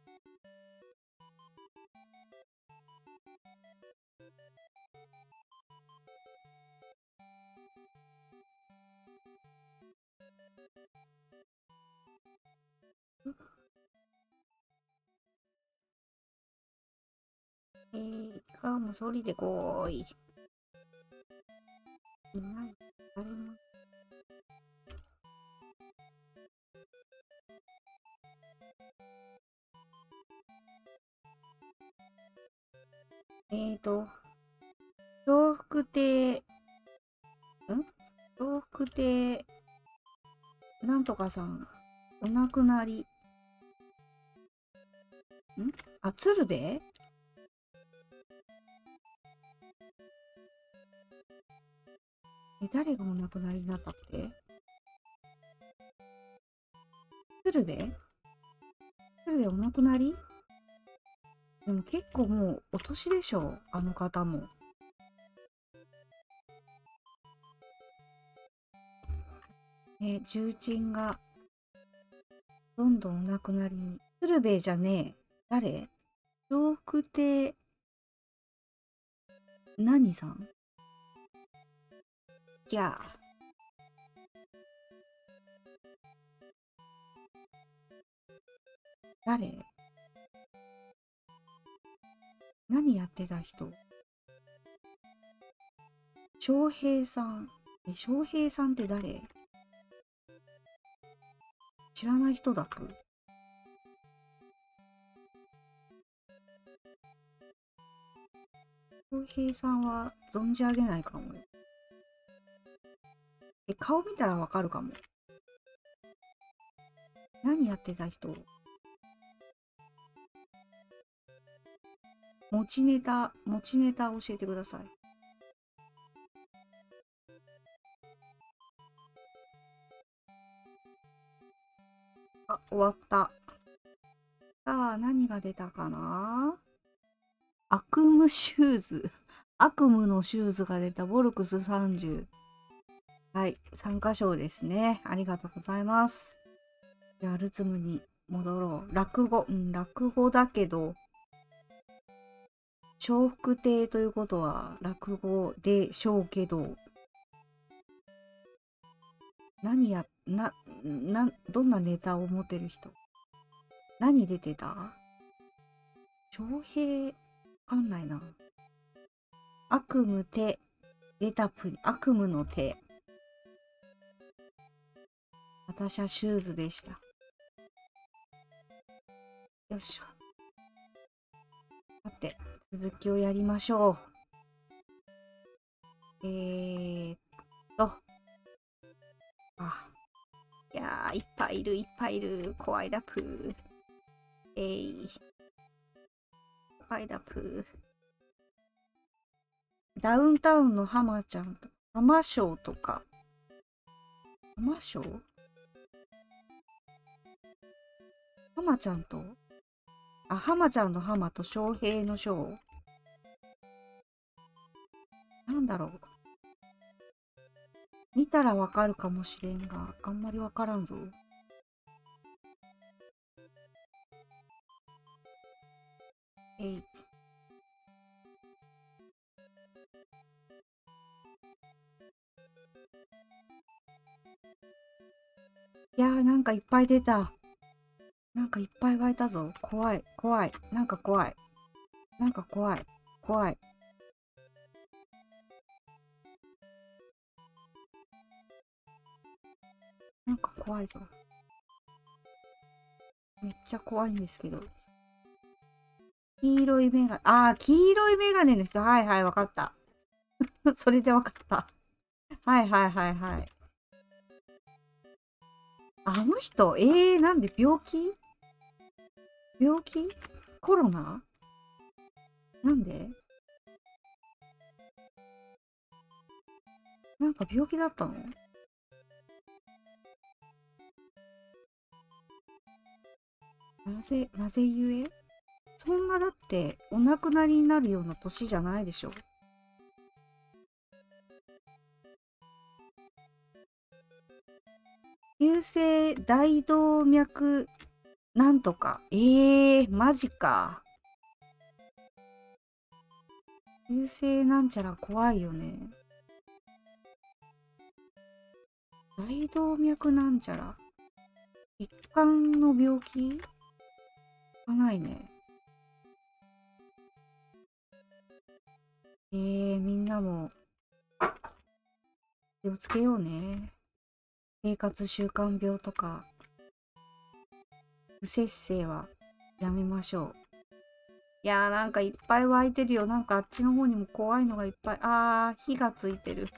ガモス降りてこーい。いない。誰も。笑福亭、笑福亭、なんとかさん、お亡くなり。あ、鶴瓶誰がお亡くなりになったって？鶴瓶お亡くなり？でも結構もうお年でしょ、あの方も。重鎮がどんどんお亡くなりに。鶴瓶じゃねえ。誰？笑福亭、何さん？いや誰？何やってた人？翔平さん。翔平さんって誰？知らない人だっけ？翔平さんは存じ上げないかもよ。顔見たらわかるかも。何やってた人？持ちネタ教えてください。あ、終わった。さあ、何が出たかな？悪夢シューズ。悪夢のシューズが出た。ボルクス30。はい、参加賞ですね。ありがとうございます。じゃあ、ルツムに戻ろう。落語だけど、 笑福亭ということは落語でしょうけど、どんなネタを持てる人？何出てた？翔平、わかんないな。悪夢手、出た悪夢の手。私はシューズでした。よいしょ。さて、続きをやりましょう。いやー、いっぱいいる。怖いだぷー。怖いだぷー。ダウンタウンの浜ちゃんと、浜ショーとか。浜ショー？浜ちゃんと、浜ちゃんの浜と翔平の翔。なんだろう。見たらわかるかもしれんが、あんまりわからんぞ。いやー、なんかいっぱい出た。なんかいっぱい湧いたぞ。怖い。なんか怖い。なんか怖い。なんか怖いぞ。めっちゃ怖いんですけど。黄色いメガネ。黄色いメガネの人。はいはい、わかった。それでわかった。はい。あの人、なんで病気コロナ？なんで？なんか病気だったの？なぜゆえ？そんなだってお亡くなりになるような年じゃないでしょ。急性大動脈なんとか。マジか。急性なんちゃら怖いよね。大動脈なんちゃら。血管の病気？かないね。みんなも気をつけようね。生活習慣病とか不摂生はやめましょう。いやー、なんかいっぱい湧いてるよ。なんかあっちの方にも怖いのがいっぱい。火がついてる。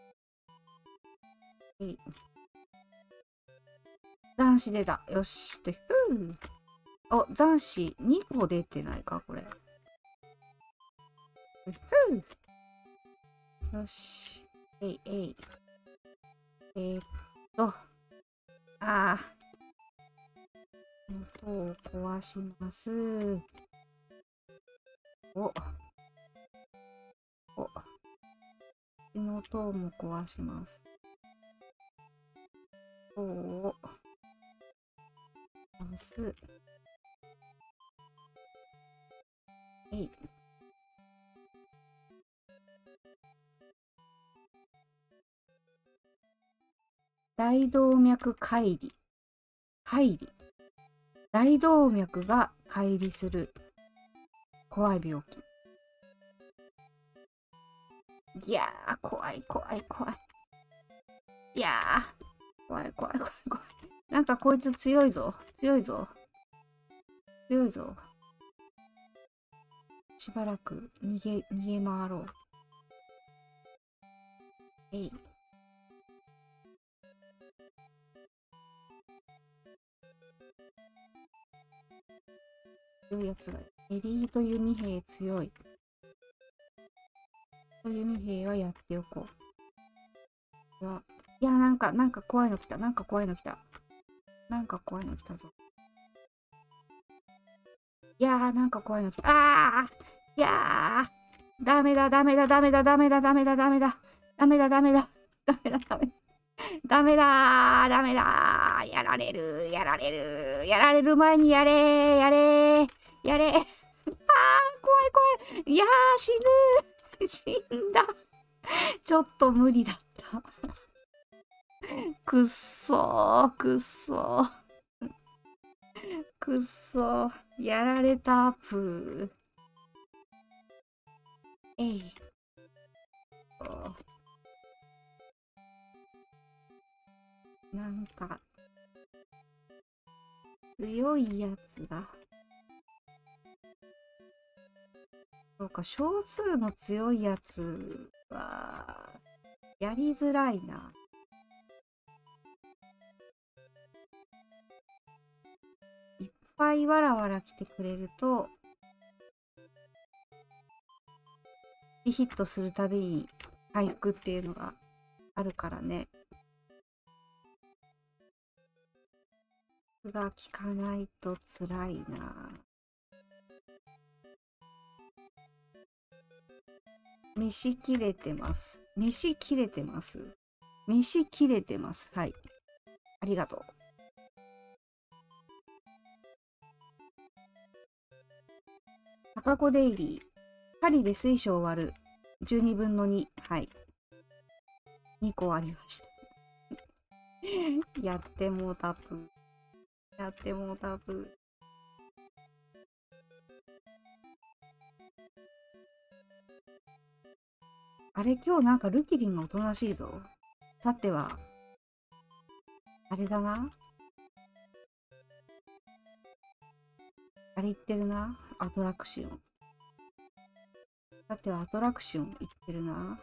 残滓出た。よし。残滓2個出てないか、これ。よし。音を壊します。の塔も壊します。塔を倒す。大動脈解離。大動脈が解離する怖い病気。いやー、怖い。いやー、怖い。なんかこいつ強いぞ。しばらく逃げ回ろう。強いやつがエリート弓兵強い。弓兵はやっておこう。いや、なんか怖いの来た。ぞ。いやー、なんか怖いの来た。いやー、ダメだ。やられる前にやれ怖い怖い。いやー、死ぬ。死んだ。ちょっと無理だった。くっそー、くっそー、くっそー。やられたぷー。えい。なんか、強いやつだ。そうか、少数の強いやつは、やりづらいな。いっぱいわらわら来てくれると、ヒットするたびに回復っていうのがあるからね。が効かないと辛いな。飯切れてます。飯切れてます。飯切れてます。はい。ありがとう。赤子デイリー。針で水晶を割る。12分の2。はい。2個ありました。やってもうたぷ。やってもうたぷ。あれ、今日なんかルキリンがおとなしいぞ。さては、あれだな。あれ言ってるな。アトラクション。さてはアトラクション言ってるな。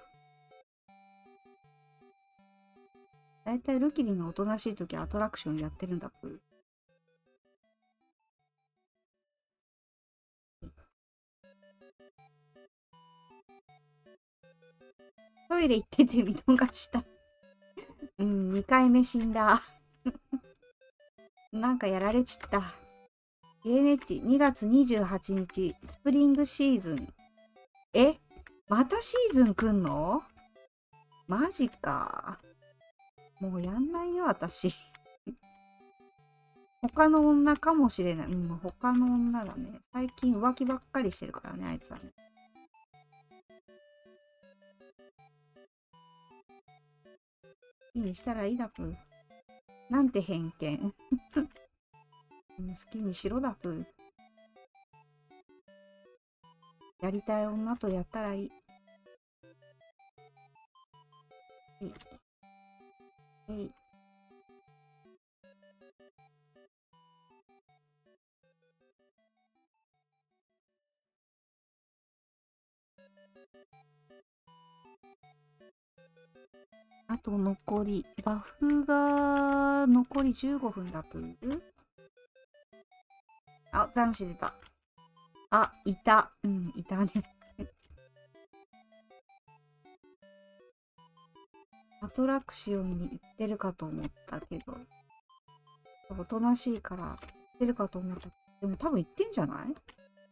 だいたいルキリンがおとなしいときアトラクションやってるんだっぷ。トイレ行ってて見逃した。うん、2回目死んだ。なんかやられちった。ゲーネッチ2月28日、スプリングシーズン。え、またシーズン来んの？マジか。もうやんないよ、私。他の女かもしれない。うん、他の女だね。最近浮気ばっかりしてるからね、あいつはね。いいにしたらいいだぷ。なんて偏見。好きにしろだぷ。やりたい女とやったらいい。えい。えい。あと残り、バフが残り15分だぷ。あ、残死出た。あ、いた。うん、いたね。アトラクションに行ってるかと思ったけど、おとなしいから行ってるかと思った。でも多分行ってんじゃない？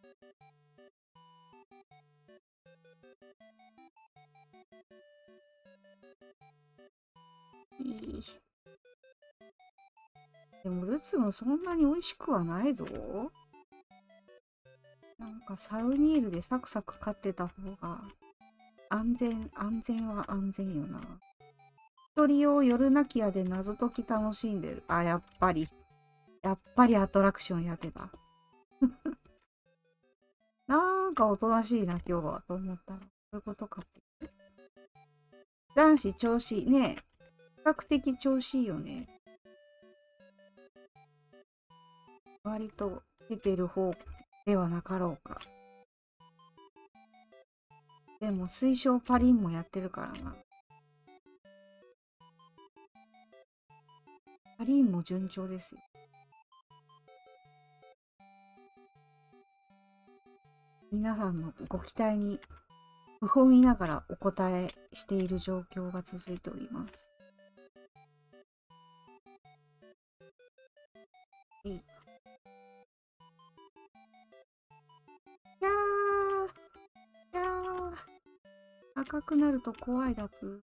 いい。でもルツもそんなに美味しくはないぞ。なんかサウニールでサクサク飼ってた方が安全は安全よな。一人用夜泣き屋で謎解き楽しんでる。あ、やっぱりアトラクションやってた。なんかおとなしいな、今日は。と思ったら。そういうことかって。男子調子いい。ねえ。比較的調子いいよね。割と出てる方ではなかろうか。でも水晶パリンもやってるからな。パリンも順調ですよ。皆さんのご期待に不本意ながらお答えしている状況が続いております。いい。やー、やー、赤くなると怖いだぷ。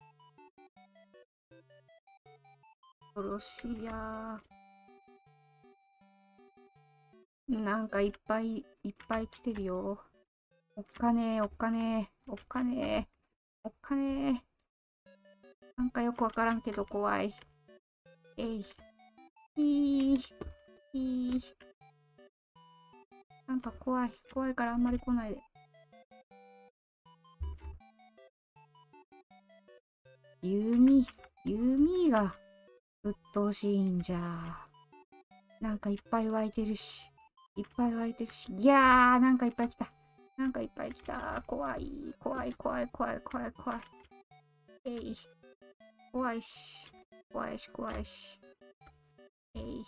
恐ろしいやー。 なんかいっぱいいっぱい来てるよ。おっかねえ、おっかねえ、おっかねえ、おっかねえ。なんかよくわからんけど怖い。えい。いい。いい。なんか怖い。怖いからあんまり来ないで。弓が鬱陶しいんじゃ。なんかいっぱい湧いてるし。いっぱい湧いてるし。いやー、なんかいっぱい来た。なんかいっぱい来た。怖い。怖い、怖い、怖い、怖い、怖い。えい。怖いし。怖いし、怖いし。えい。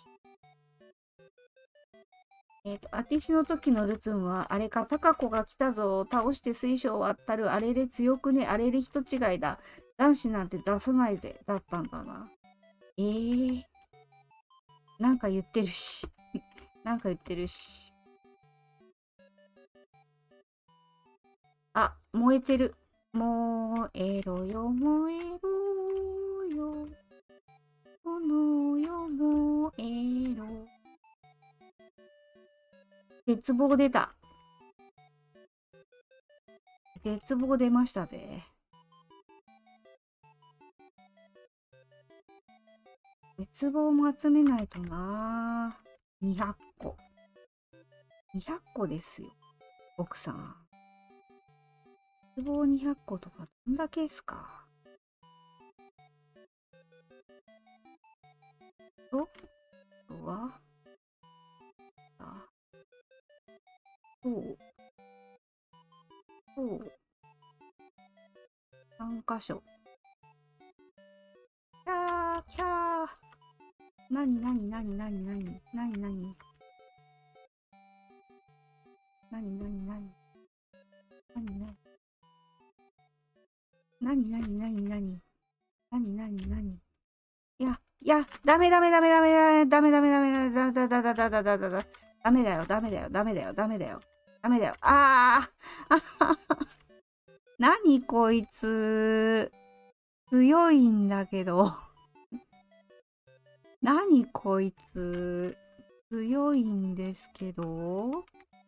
あてしの時のルツンは、あれか、タカコが来たぞ。倒して水晶を割ったる。あれれ強くね。あれれ人違いだ。男子なんて出さないぜ。だったんだな。なんか言ってるし。なんか言ってるし。あ、燃えてる。燃えろよ、燃えろよ。この世燃えろ。絶望出た。絶望出ましたぜ。絶望も集めないとな。200個。200個ですよ。奥さん。絶望200個とかどんだけっすか。と、あとは、あ、そう、そう、3箇所。キャー、キャー。なになになになになになになになになになになになになになになになになになになにいや、いや、ダメダメダメダメダメダメダメダメダメダメダメダメダメダメダメだよ、ダメだよ、ダメだよ、ダメだよ、ダメだよ。ああなにこいつ。強いんだけど。なにこいつ。強いんですけど。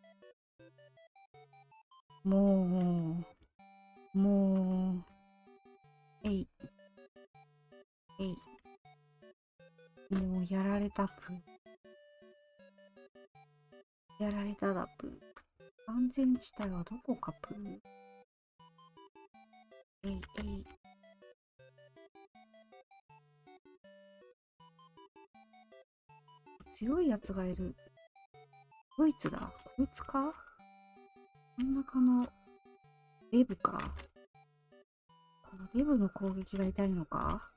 ももえい、えい。もうやられたぷ。やられただぷ。安全地帯はどこかぷ。えい、えい。強いやつがいる。ドイツだ。こいつか。真ん中のデブか。このデブの攻撃が痛いのか。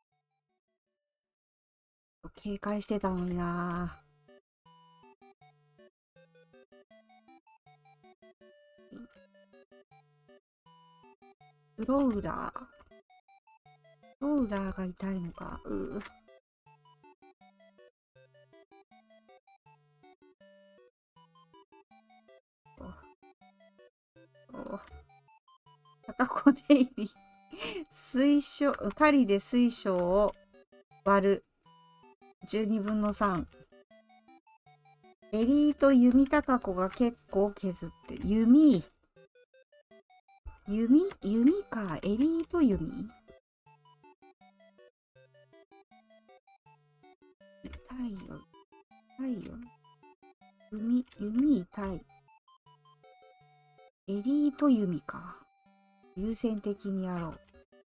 警戒してたのにな。フロウラー。フロウラーが痛いのか。片子出入り。水晶、狩りで水晶を割る。12分の3。エリート弓高子が結構削ってる。弓か。エリート弓痛いよ。痛いよ。弓痛い。エリート弓か。優先的にやろう。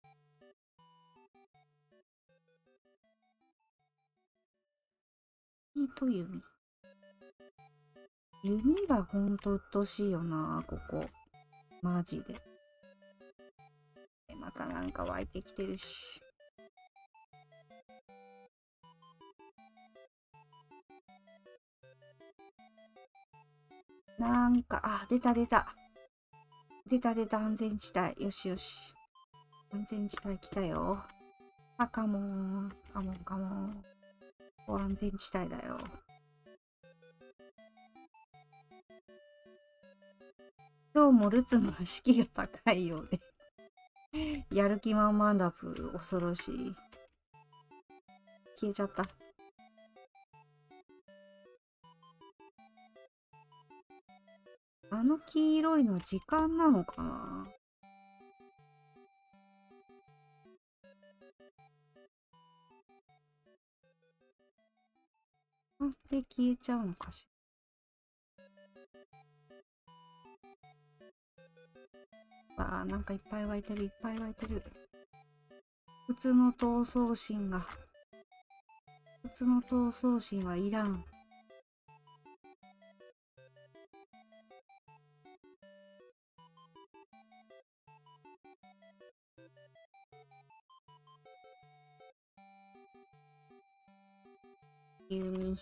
エリート弓。弓がほんとうっとうしいよな、ここ。マジで。またなんか湧いてきてるし。なんか、あ、出た出た。出た出た、安全地帯。よしよし。安全地帯来たよ。あ、カモン。カモンカモン。ここ安全地帯だよ。今日もルツの士気が高いようで。やる気満々だぷ。恐ろしい。消えちゃった。 あの黄色いのは時間なのかな。なんで消えちゃうのかしら。なんかいっぱい湧いてる、いっぱい湧いてる。普通の闘争心が。普通の闘争心はいらん。弓。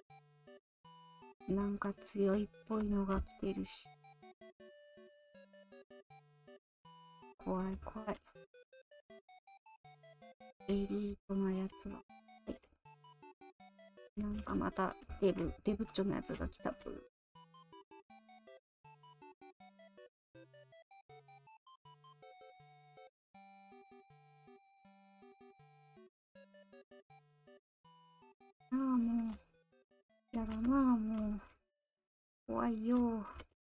なんか強いっぽいのが来てるし。怖い怖い。エリートなやつは。はい、なんかまたデブッチョのやつが来た。もう。やだなもう。怖いよ。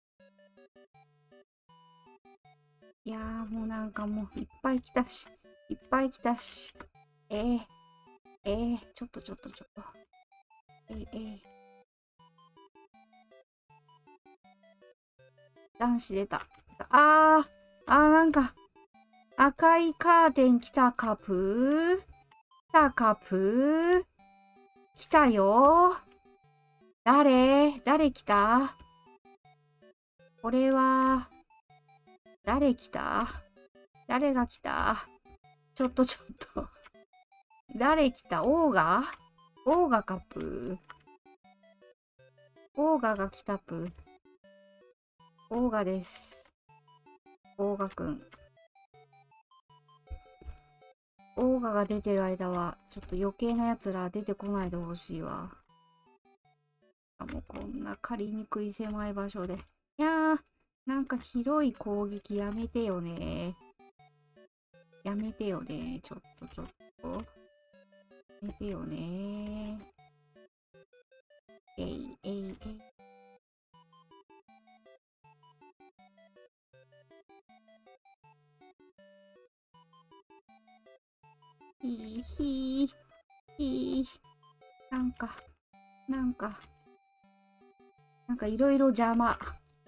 いやもうなんかもういっぱい来たし。いっぱい来たし。ちょっと。男子出た。なんか、赤いカーテン来たカプ来たカプ来たよ。誰来た。これは、誰来た。誰が来た。ちょっと。誰来た。オーガカプオーガが来たプ。オーガです。オーガくん。オーガが出てる間は、ちょっと余計な奴ら出てこないでほしいわ。もうこんな借りにくい狭い場所で。いやー、なんか広い攻撃やめてよね。やめてよね。ちょっと。やめてよね。えい。ひー。なんかいろいろ邪魔。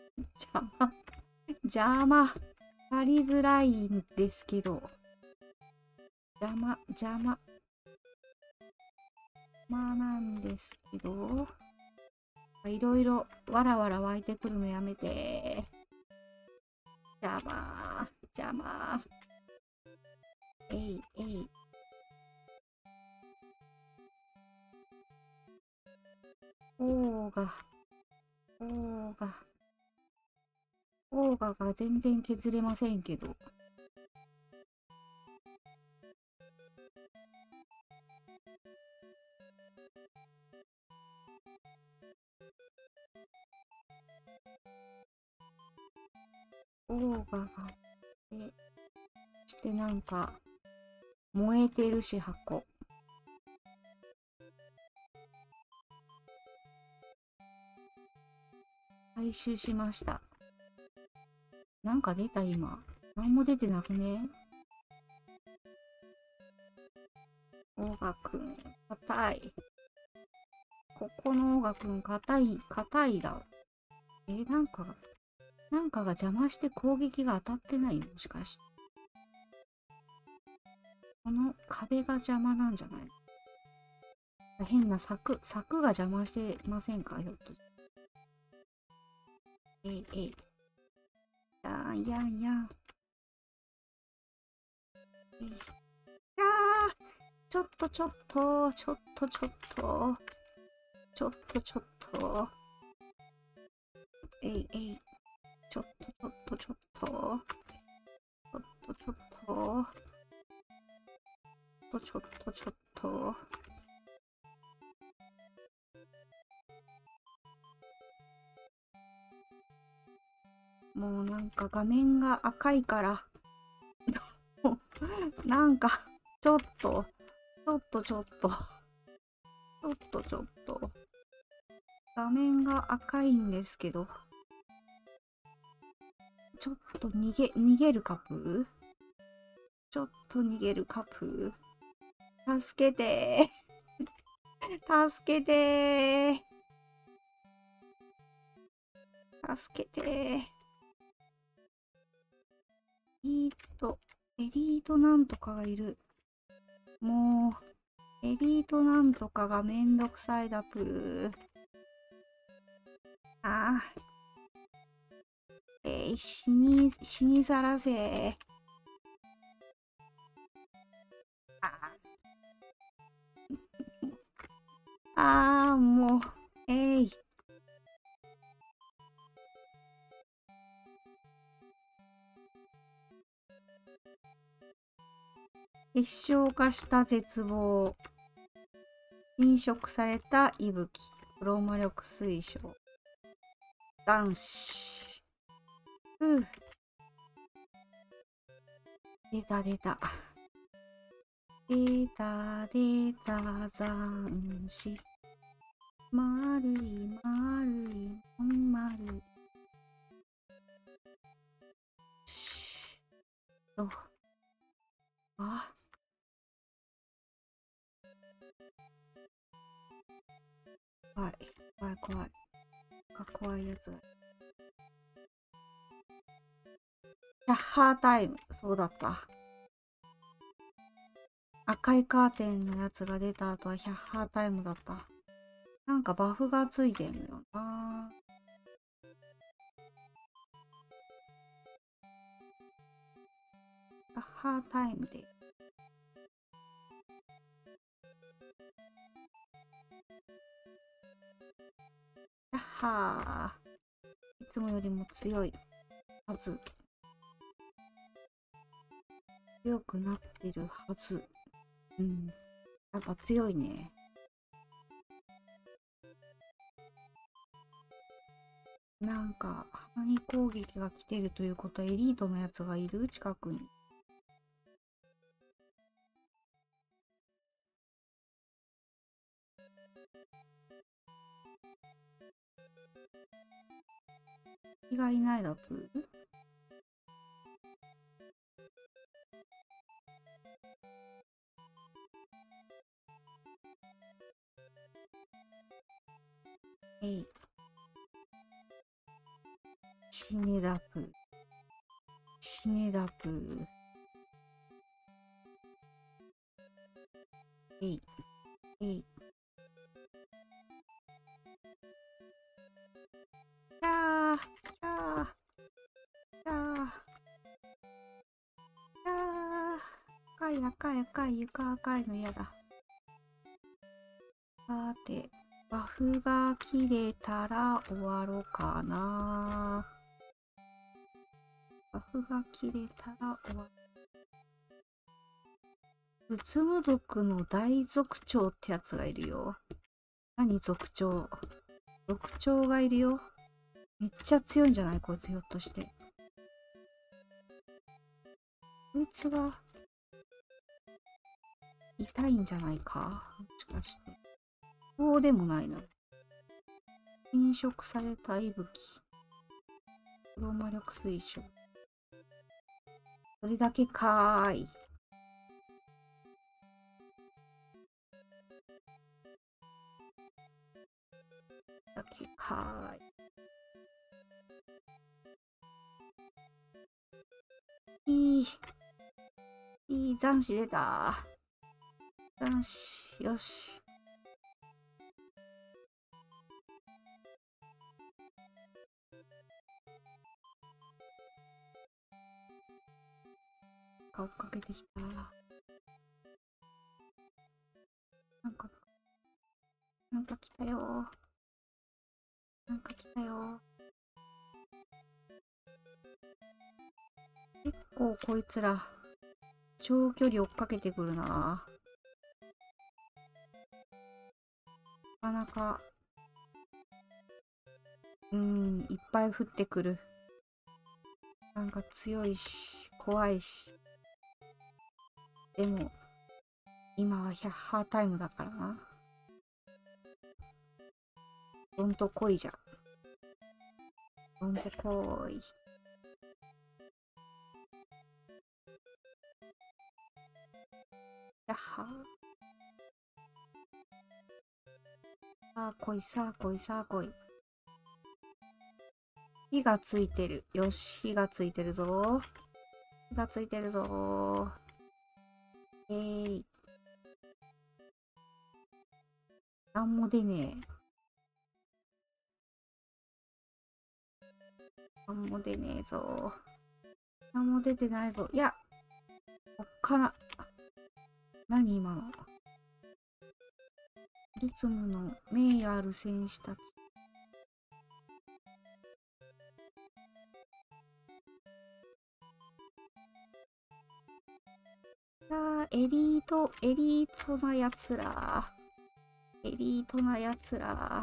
ありづらいんですけど。邪魔なんですけど。いろいろわらわら湧いてくるのやめて。邪魔。えい。オーガが全然削れませんけど。オーガが、してなんか、燃えてるし、箱。回収しました。なんか出た今。なんも出てなくね。オーガくん、硬い。ここのオーガくん、硬いだ。なんかが邪魔して攻撃が当たってない？もしかして。この壁が邪魔なんじゃない？変な柵が邪魔してませんか？ひょっとして。やん。ちょっと。えい。ちょっと。もうなんか画面が赤いからなんか、ちょっと。画面が赤いんですけど。 ちょっと逃げるカプ。ちょっと逃げるカプ。助けてー。助けてー。助けてー。エリートなんとかがいる。もう、エリートなんとかがめんどくさいだぷー。ああ。死にざらせ。ああー、もう、結晶化した絶望。侵食された息吹。黒魔力水晶。男子。出た。出た残子。丸い丸い。あ、怖いやつが。キャッハータイム。そうだった。赤いカーテンのやつが出た後はヒャッハータイムだった。なんかバフがついてんのよな。ヒャッハータイムで。ヒャッハー。いつもよりも強いはず。強くなってるはず。うん。やっぱ強いね。なんか、鼻に攻撃が来てるということはエリートのやつがいる近くに。敵がいないだと。シネダプ。キャー赤い床赤いの嫌だ。さて、バフが切れたら終わろうかな。バフが切れたら終わる。うつむ毒の大族長ってやつがいるよ。何族長？族長がいるよ。めっちゃ強いんじゃないこいつひょっとして。こいつが痛いんじゃないかもしかして。そうでもないな。侵食された息吹。黒魔力水晶。それだけかーい。だけかーい。いい残死出た。残死、よし。追っかけてきた。なんか来たよ。結構こいつら、長距離追っかけてくるな。なかなか、いっぱい降ってくる。なんか強いし、怖いし。でも、今はヒャッハータイムだからな。どんと来いじゃ。どんと来い。 やっは。さあ来い、さあ来い、さあ来い。火がついてる。よし、火がついてるぞ。火がついてるぞ。なんも出ねえ。なんも出ねえぞ。なんも出てないぞ。いや、おっかな。何今の。ルツムの名誉ある戦士たち。あー、エリートなやつら。エリートなやつら。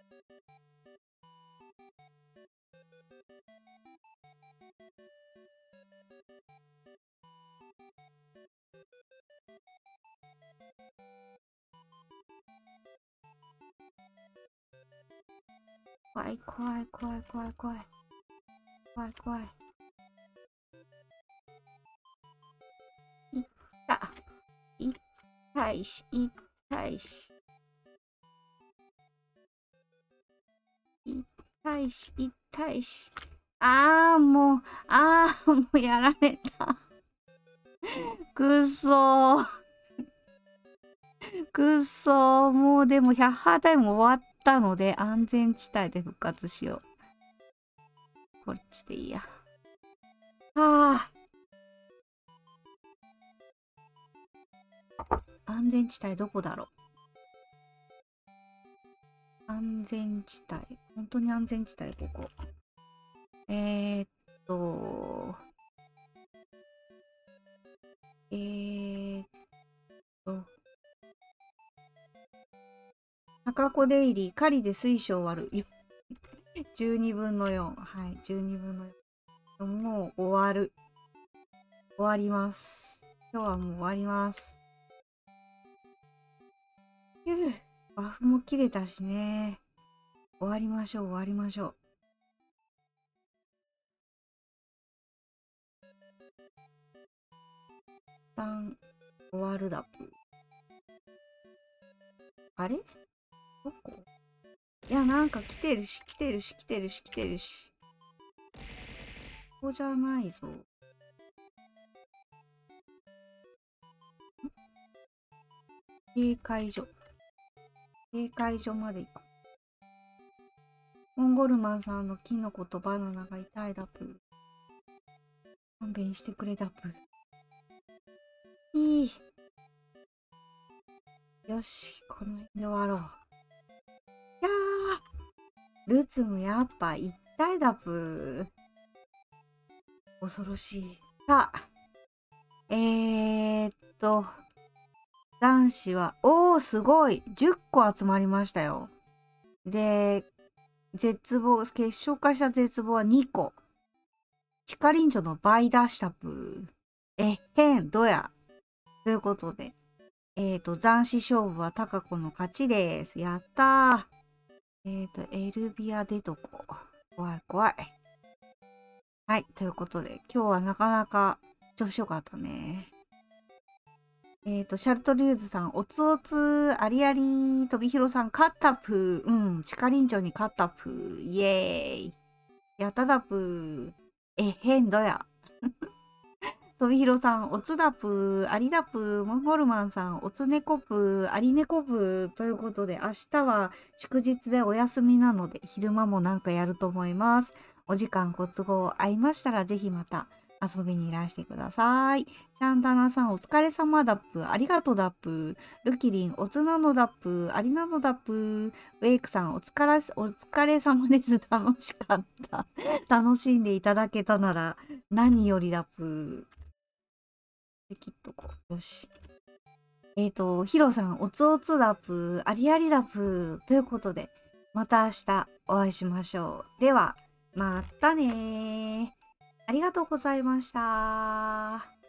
怖い怖い怖い怖い怖い。怖い怖い。いった。いったいし、いったいし。いったいし、いったいし。もうやられた。くっそー。くっそー。もうでも、100ハータイム終わったので、安全地帯で復活しよう。こっちでいいや。安全地帯どこだろう。安全地帯。本当に安全地帯ここ。ーっと。赤子デイリー、狩りで水晶割る。12分の4。はい、12分の4。もう終わる。終わります。今日はもう終わります。バフも切れたしね。終わりましょう、終わりましょう。一旦終わるだぷ。あれどこ？いや、なんか来てるし、来てるし、来てるし、来てるし。ここじゃないぞ。警戒所。警戒所まで行く。モンゴルマンさんのキノコとバナナが痛いだぷ。勘弁してくれだぷ。いい。よし、この辺で終わろう。いやー、ルツムやっぱ一体だぷ。恐ろしい。さあ、男子は、すごい !10 個集まりましたよ。で、結晶化した絶望は2個。チカリンチョの倍出したぷ。どや。ということで、斬死勝負はタカコの勝ちです。やったー。エルビア出とこう。怖い怖い。はい、ということで、今日はなかなか調子よかったね。シャルトリューズさん、おつおつ、ありあり、とびひろさん、勝ったぷー。チカリンチョに勝ったぷー。イエーイ。やっただぷー。変だや。とびひろさん、おつだぷー、ありだぷー、モンゴルマンさん、おつねこぷー、ありねこぷー。ということで、明日は祝日でお休みなので、昼間もなんかやると思います。お時間ご都合合いましたら、ぜひまた遊びにいらしてください。チャンタナさん、お疲れ様だっぷ、ありがとうだっぷ。ルキリン、おつなのだっぷ、ありなのだっぷ。ウェイクさん、お疲れ様です。楽しかった。楽しんでいただけたなら、何よりだっぷ。切っとこう。よし。ヒロさん、おつおつだぷ、ありありだぷ。ということで、また明日お会いしましょう。では、またねー。ありがとうございました。